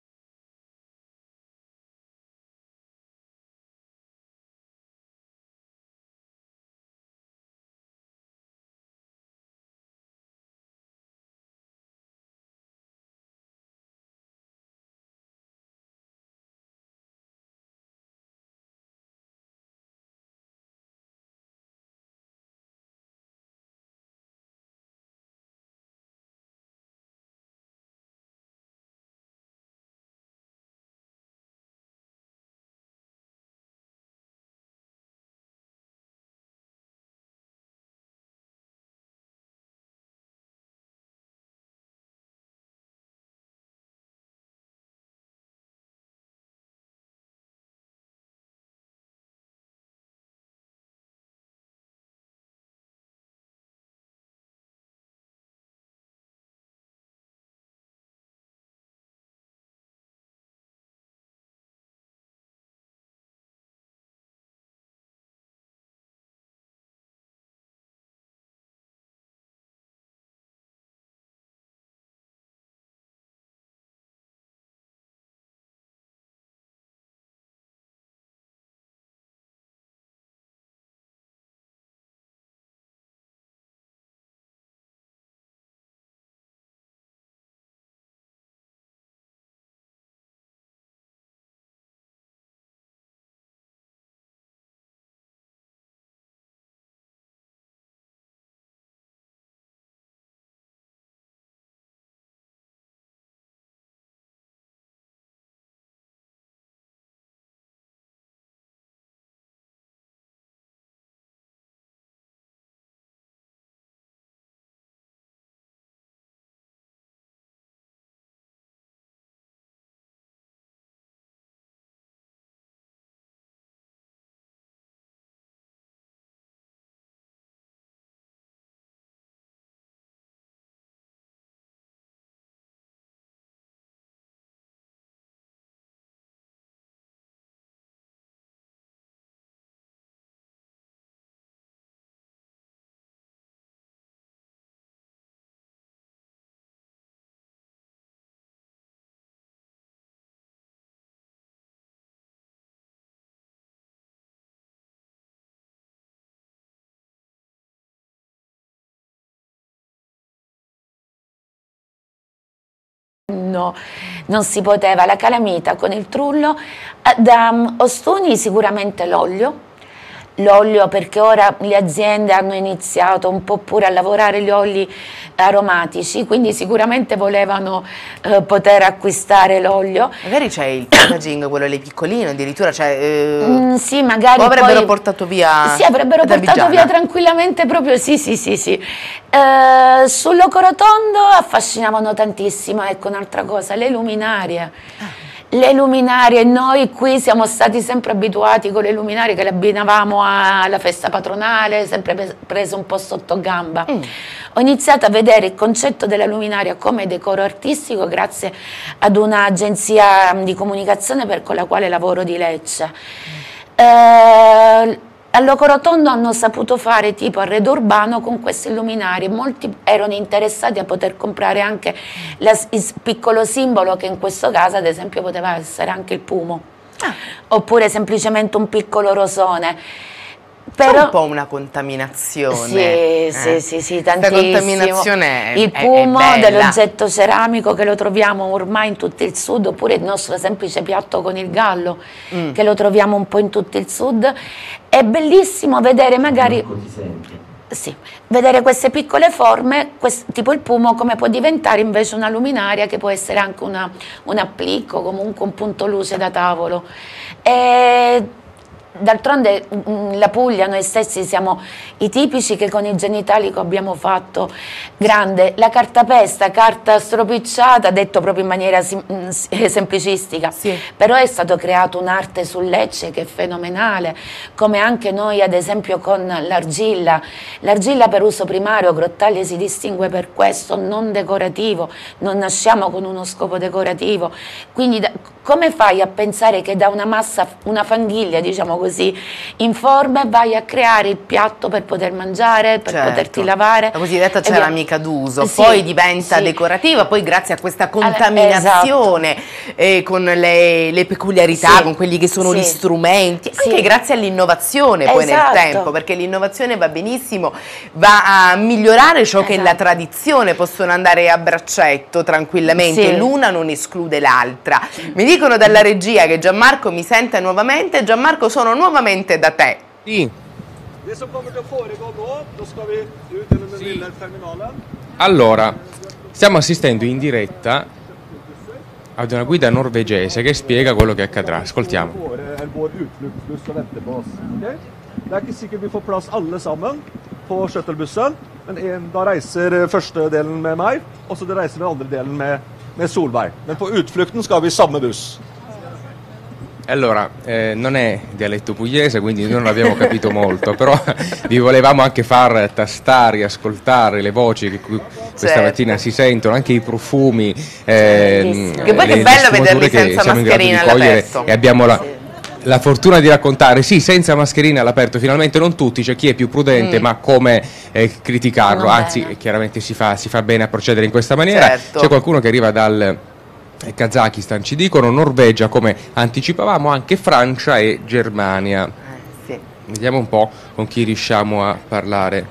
no, non si poteva. La calamita con il trullo, da Ostuni sicuramente l'olio, l'olio perché ora le aziende hanno iniziato un po' pure a lavorare gli oli aromatici, quindi sicuramente volevano eh, poter acquistare l'olio. Magari c'è il packaging, quello lì piccolino, addirittura c'è... Eh, mm, sì, magari o avrebbero poi, portato via... Sì, avrebbero portato via tranquillamente proprio, sì, sì, sì, sì. Eh, sul Locorotondo affascinavano tantissimo, ecco un'altra cosa, le luminarie. Ah. Le luminarie, noi qui siamo stati sempre abituati con le luminarie che le abbinavamo alla festa patronale, sempre preso un po' sotto gamba. Mm. Ho iniziato a vedere il concetto della luminaria come decoro artistico grazie ad un'agenzia di comunicazione per con la quale lavoro di Lecce. Eh, A Locorotondo hanno saputo fare tipo arredo urbano con queste luminarie, molti erano interessati a poter comprare anche la, il piccolo simbolo che in questo caso ad esempio poteva essere anche il pumo, ah. oppure semplicemente un piccolo rosone. Però, c'è un po' una contaminazione. Sì, eh? sì, sì, sì, tantissimo. La contaminazione è, il pumo dell'oggetto ceramico che lo troviamo ormai in tutto il sud, oppure il nostro semplice piatto con il gallo, mm. che lo troviamo un po' in tutto il sud. È bellissimo vedere magari... Sì, vedere queste piccole forme, quest, tipo il pumo, come può diventare invece una luminaria che può essere anche una, un applicco, comunque un punto luce da tavolo. E, d'altronde la Puglia, noi stessi siamo i tipici che con il Genitalico abbiamo fatto grande, la cartapesta, carta stropicciata, detto proprio in maniera sim semplicistica, sì. Però è stato creato un'arte sul Lecce che è fenomenale, come anche noi ad esempio con l'argilla. L'argilla per uso primario, Grottaglie si distingue per questo, non decorativo, non nasciamo con uno scopo decorativo, quindi da, come fai a pensare che da una massa, una fanghiglia diciamo così, informe vai a creare il piatto per poter mangiare, per certo. poterti lavare. La cosiddetta ceramica d'uso, sì, poi diventa sì. decorativa, poi grazie a questa contaminazione esatto. eh, con le, le peculiarità, sì. con quelli che sono sì. gli strumenti, sì. anche grazie all'innovazione poi esatto. nel tempo, perché l'innovazione va benissimo, va a migliorare ciò esatto. che è la tradizione, possono andare a braccetto tranquillamente, sì. l'una non esclude l'altra. Mi dicono dalla regia che Gianmarco mi sente nuovamente. Gianmarco, sono nuovamente da te. Sì. Allora, stiamo assistendo in diretta ad una guida norvegese che spiega quello che accadrà. Ascoltiamo. Det er ikke sikkert vi får plass alle sammen på shuttlebussen, men en, da reiser første delen med meg, og så reiser den andre delen med, med Solveig. Men på utflukten skal vi i samme buss. Allora, eh, non è dialetto pugliese, quindi non abbiamo capito molto, però vi volevamo anche far tastare, ascoltare le voci che questa certo. mattina si sentono, anche i profumi. Eh, che poi che bello vederli senza mascherina all'aperto. E abbiamo la... Sì. La fortuna di raccontare, sì, senza mascherina all'aperto, finalmente non tutti, c'è chi è più prudente, mm. ma come eh, criticarlo, non anzi bene. chiaramente si fa, si fa bene a procedere in questa maniera. Certo. C'è qualcuno che arriva dal eh, Kazakistan, ci dicono, Norvegia, come anticipavamo, anche Francia e Germania. Eh, sì. Vediamo un po' con chi riusciamo a parlare.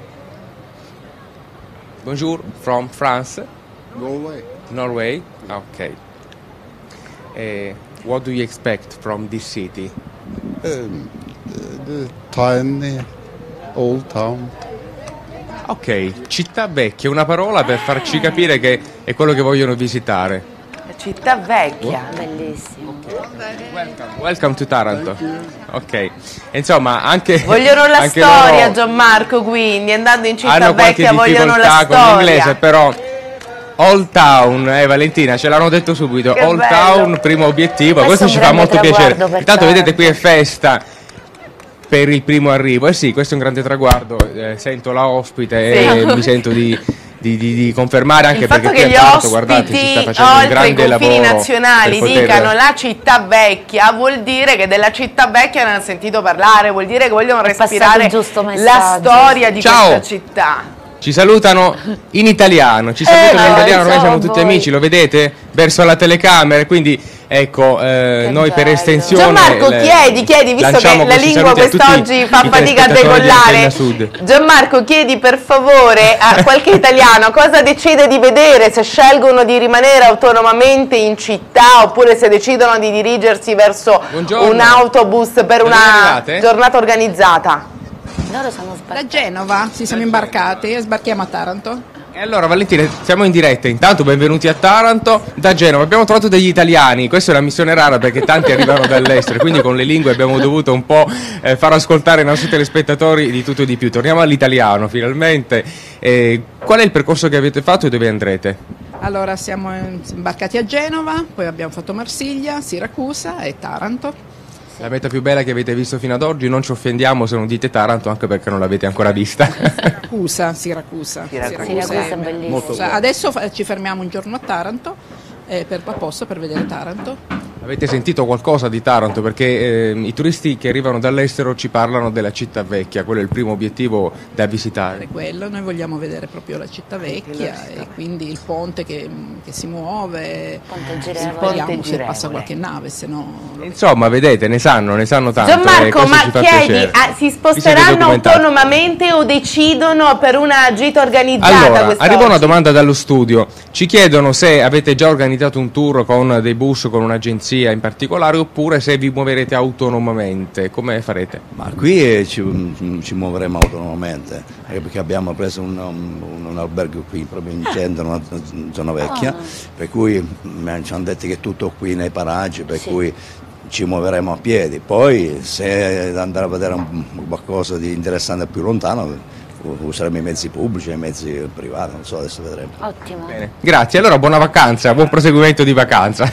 Bonjour, from France? Norway. Norway? Ok. Eh, What do you expect from this city? Um, the tiny old town. Ok, città vecchia, una parola per farci capire che è quello che vogliono visitare. La città vecchia, oh. bellissimo. Welcome. Welcome to Taranto. Ok, insomma, anche vogliono la anche storia, loro Gianmarco, quindi andando in città hanno vecchia vogliono la storia. Con l'inglese, però Old Town, eh Valentina, ce l'hanno detto subito, che Old bello. Town, primo obiettivo, questo, questo ci fa molto piacere. Intanto vedete qui è festa per il primo arrivo, eh sì, questo è un grande traguardo, eh, sento la ospite sì. e mi sento di, di, di, di confermare anche il perché fatto che qui gli appunto, ospiti guardate, si sta facendo un grande lavoro. Oltre i confini nazionali poter... dicano la città vecchia, vuol dire che della città vecchia ne hanno sentito parlare, vuol dire che vogliono respirare la storia di Ciao. questa città. Ci salutano in italiano, ci salutano eh, in italiano, noi siamo tutti voi. amici, lo vedete? Verso la telecamera, quindi Ecco, eh, noi per estensione... Gianmarco, le, chiedi, chiedi, visto che la lingua quest'oggi fa fatica a decollare. Gianmarco, chiedi per favore a qualche italiano cosa decide di vedere, se scelgono di rimanere autonomamente in città oppure se decidono di dirigersi verso Buongiorno. un autobus per una giornata organizzata. Loro sono da Genova ci siamo imbarcati e sbarchiamo a Taranto. E allora Valentina, siamo in diretta, intanto benvenuti a Taranto, da Genova, abbiamo trovato degli italiani, questa è una missione rara perché tanti arrivano dall'estero, quindi con le lingue abbiamo dovuto un po' eh, far ascoltare ai nostri telespettatori di tutto e di più. Torniamo all'italiano finalmente, eh, qual è il percorso che avete fatto e dove andrete? Allora siamo imbarcati a Genova, poi abbiamo fatto Marsiglia, Siracusa e Taranto. La meta più bella che avete visto fino ad oggi, non ci offendiamo se non dite Taranto anche perché non l'avete ancora vista. Siracusa, Siracusa. Siracusa, Siracusa è bellissimo. Adesso ci fermiamo un giorno a Taranto eh, per apposta per vedere Taranto. Avete sentito qualcosa di Taranto? Perché eh, i turisti che arrivano dall'estero ci parlano della città vecchia, quello è il primo obiettivo da visitare. È quello, noi vogliamo vedere proprio la città vecchia e quindi il ponte che, che si muove, speriamo se passa qualche nave, se no... Insomma, vedete, ne sanno, ne sanno tanto. Gianmarco, ma chiedi, ah, si sposteranno autonomamente o decidono per una gita organizzata? Allora, arriva una domanda dallo studio, ci chiedono se avete già organizzato un tour con dei bus, con un'agenzia in particolare, oppure se vi muoverete autonomamente, come farete? Ma qui ci, ci muoveremo autonomamente, perché abbiamo preso un, un, un albergo qui proprio in centro, una zona vecchia, oh. per cui ci hanno detto che è tutto qui nei paraggi, per sì. cui ci muoveremo a piedi. Poi se andare a vedere un, qualcosa di interessante più lontano useremo i mezzi pubblici e i mezzi privati, non so, adesso vedremo. Ottimo. Bene. Grazie, allora buona vacanza, buon proseguimento di vacanza.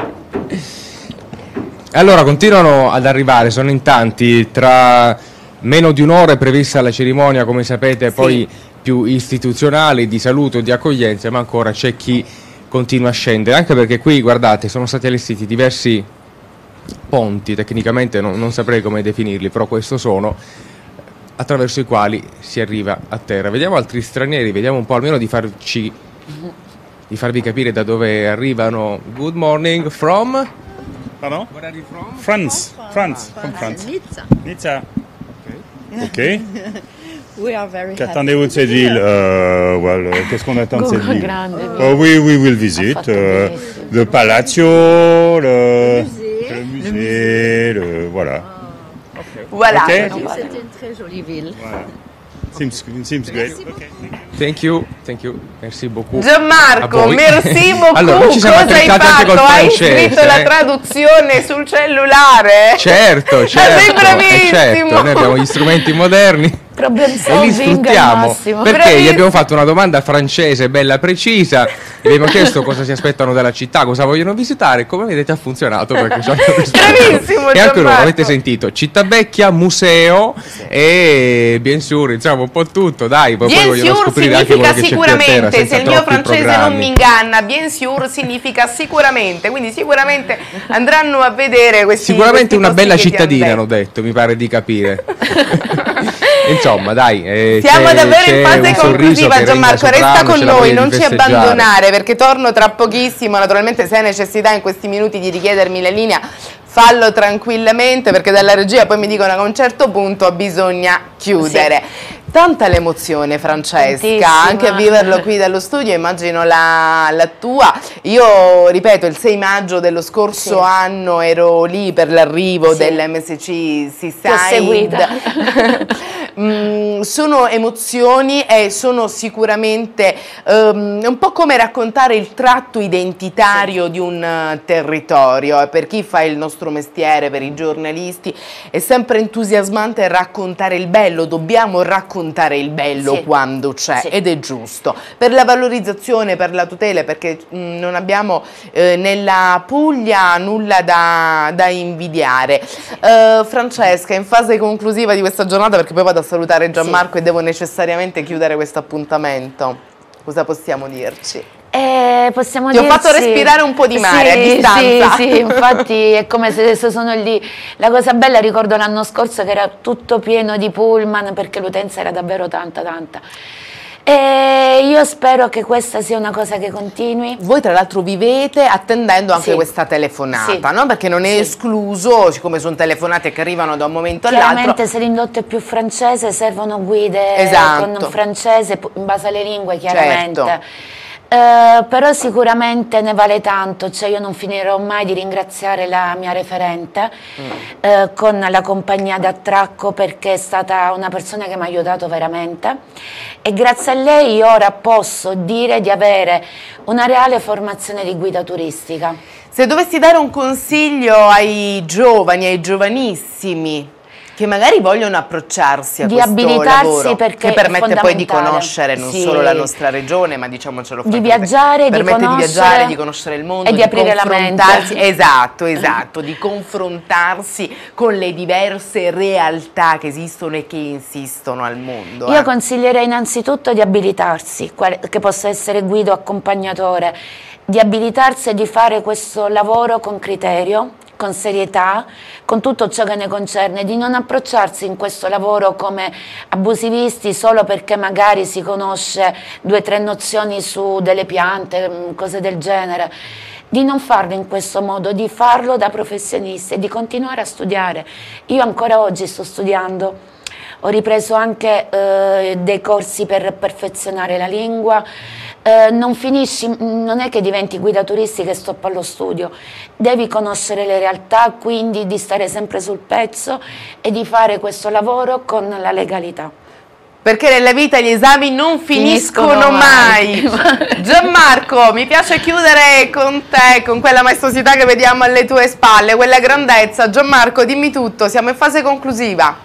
Allora, continuano ad arrivare, sono in tanti, tra meno di un'ora è prevista la cerimonia, come sapete, sì. poi più istituzionali, di saluto, di accoglienza, ma ancora c'è chi continua a scendere, anche perché qui, guardate, sono stati allestiti diversi ponti, tecnicamente non, non saprei come definirli, però questo sono, attraverso i quali si arriva a terra. Vediamo altri stranieri, vediamo un po' almeno di farci, di farvi capire da dove arrivano. Good morning from... Pardon? Where are you from? France. France. From France. Nizza. Nizza. Ok. We are very Qu'attendez-vous de cette ville? uh, well, uh, Qu'est-ce qu'on attend de cette ville? Grande, uh, we, we will visit uh, le Palazzo, le musée, le, musée, le voilà. Voilà. Okay. C'était une très jolie ville. Voilà. Seems, seems great. Okay. Thank you, thank you, merci beaucoup. Gianmarco, merci beaucoup. Allora, noi ci siamo cosa hai fatto? Hai scritto eh? la traduzione sul cellulare? Certo, certo. Sei bravissimo. Certo, noi abbiamo gli strumenti moderni. E li sfruttiamo perché Bravissimo. Gli abbiamo fatto una domanda francese bella precisa, gli abbiamo chiesto cosa si aspettano dalla città, cosa vogliono visitare, e come vedete ha funzionato perché ci hanno Bravissimo, e anche loro avete sentito città vecchia, museo sì. e bien sûr, insomma un po' tutto, dai, poi, bien poi vogliono sûr scoprire anche quello che c'è più a terra, se il mio francese non mi inganna, bien sûr significa sicuramente, quindi sicuramente andranno a vedere questi sicuramente questi una bella che cittadina hanno detto, mi pare di capire. Insomma, dai, eh, siamo davvero in fase conclusiva. Gianmarco, resta con noi, non ci abbandonare perché torno tra pochissimo. Naturalmente, se hai necessità in questi minuti di richiedermi la linea, fallo tranquillamente, perché dalla regia poi mi dicono che a un certo punto bisogna chiudere. Sì. Tanta l'emozione, Francesca, Tantissima. Anche a viverlo qui dallo studio, immagino la, la tua. Io, ripeto, il sei maggio dello scorso sì. anno ero lì per l'arrivo sì. dell'M S C Seaside. mm, sono emozioni e sono sicuramente um, un po' come raccontare il tratto identitario sì. di un uh, territorio. Per chi fa il nostro mestiere, per i giornalisti, è sempre entusiasmante raccontare il bello, dobbiamo raccontare il bello sì. quando c'è sì. ed è giusto, per la valorizzazione, per la tutela, perché mh, non abbiamo eh, nella Puglia nulla da, da invidiare. Uh, Francesca, in fase conclusiva di questa giornata, perché poi vado a salutare Gianmarco sì. e devo necessariamente chiudere questo appuntamento, cosa possiamo dirci? Eh, possiamo Ti dirci... ho fatto respirare un po' di mare sì, a distanza. Sì, sì, infatti è come se adesso sono lì. La cosa bella, ricordo l'anno scorso che era tutto pieno di pullman perché l'utenza era davvero tanta, tanta. E io spero che questa sia una cosa che continui. Voi tra l'altro vivete attendendo anche sì. questa telefonata, sì. no? Perché non è sì. escluso, siccome sono telefonate che arrivano da un momento all'altro. Chiaramente se l'indotto è più francese servono guide esatto. con francese in base alle lingue chiaramente. Certo. Uh, però sicuramente ne vale tanto, cioè io non finirò mai di ringraziare la mia referente mm. uh, con la compagnia d'attracco, perché è stata una persona che mi ha aiutato veramente e grazie a lei io ora posso dire di avere una reale formazione di guida turistica. Se dovessi dare un consiglio ai giovani, ai giovanissimi che magari vogliono approcciarsi a di questo lavoro, perché che permette poi di conoscere non sì. solo la nostra regione, ma diciamocelo di viaggiare, permette di, conoscere, di viaggiare, di conoscere il mondo, e di, di aprire la mente. Esatto, esatto, di confrontarsi con le diverse realtà che esistono e che insistono al mondo. Io eh. consiglierei innanzitutto di abilitarsi, che possa essere guida o accompagnatore, di abilitarsi e di fare questo lavoro con criterio, con serietà, con tutto ciò che ne concerne, di non approcciarsi in questo lavoro come abusivisti solo perché magari si conosce due o tre nozioni su delle piante, cose del genere, di non farlo in questo modo, di farlo da professionisti e di continuare a studiare. Io ancora oggi sto studiando, ho ripreso anche eh, dei corsi per perfezionare la lingua. Eh, non finisci, non è che diventi guida turistica e stoppa allo studio, devi conoscere le realtà, quindi di stare sempre sul pezzo e di fare questo lavoro con la legalità. Perché nella vita gli esami non finiscono, finiscono mai. mai. Gianmarco, mi piace chiudere con te, con quella maestosità che vediamo alle tue spalle, quella grandezza. Gianmarco, dimmi tutto, siamo in fase conclusiva.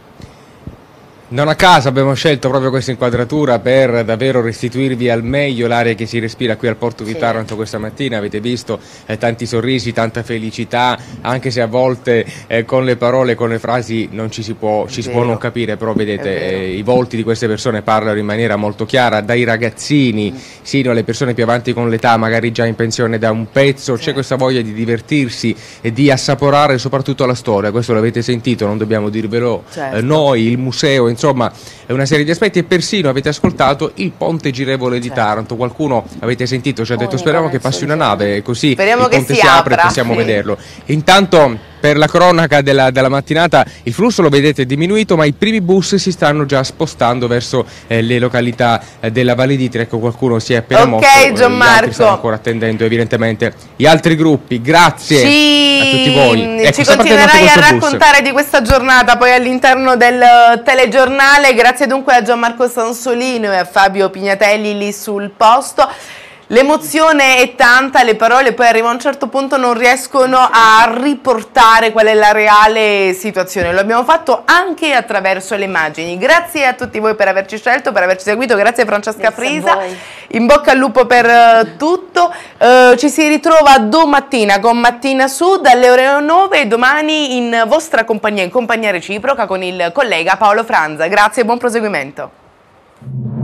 Non a caso abbiamo scelto proprio questa inquadratura per davvero restituirvi al meglio l'aria che si respira qui al porto di sì. Taranto questa mattina. Avete visto eh, tanti sorrisi, tanta felicità, anche se a volte eh, con le parole, con le frasi non ci si può, ci si può non capire, però vedete eh, i volti di queste persone parlano in maniera molto chiara, dai ragazzini mm. sino alle persone più avanti con l'età, magari già in pensione da un pezzo, sì. C'è questa voglia di divertirsi e di assaporare soprattutto la storia, questo l'avete sentito, non dobbiamo dirvelo certo. eh, noi, il museo, insomma è una serie di aspetti, e persino avete ascoltato il ponte girevole di Taranto. Qualcuno avete sentito, ci ha detto speriamo che passi una nave così speriamo il ponte si, si apre e possiamo sì. vederlo. Intanto per la cronaca della, della mattinata il flusso lo vedete diminuito, ma i primi bus si stanno già spostando verso eh, le località eh, della Valle d'Itria. Ecco, qualcuno si è appena okay, mosso, ok Gianmarco, gli altri stanno ancora attendendo evidentemente gli altri gruppi. Grazie ci... a tutti voi. Ecco, ci continuerai a raccontare bus. di questa giornata poi all'interno del telegiornale. Grazie dunque a Gianmarco Sansolino e a Fabio Pignatelli lì sul posto. L'emozione è tanta, le parole poi arrivano a un certo punto non riescono a riportare qual è la reale situazione. Lo abbiamo fatto anche attraverso le immagini. Grazie a tutti voi per averci scelto, per averci seguito. Grazie a Francesca Frisa. In bocca al lupo per uh, tutto. Uh, ci si ritrova domattina con Mattina Sud alle ore nove e domani in vostra compagnia, in compagnia reciproca con il collega Paolo Franza. Grazie e buon proseguimento.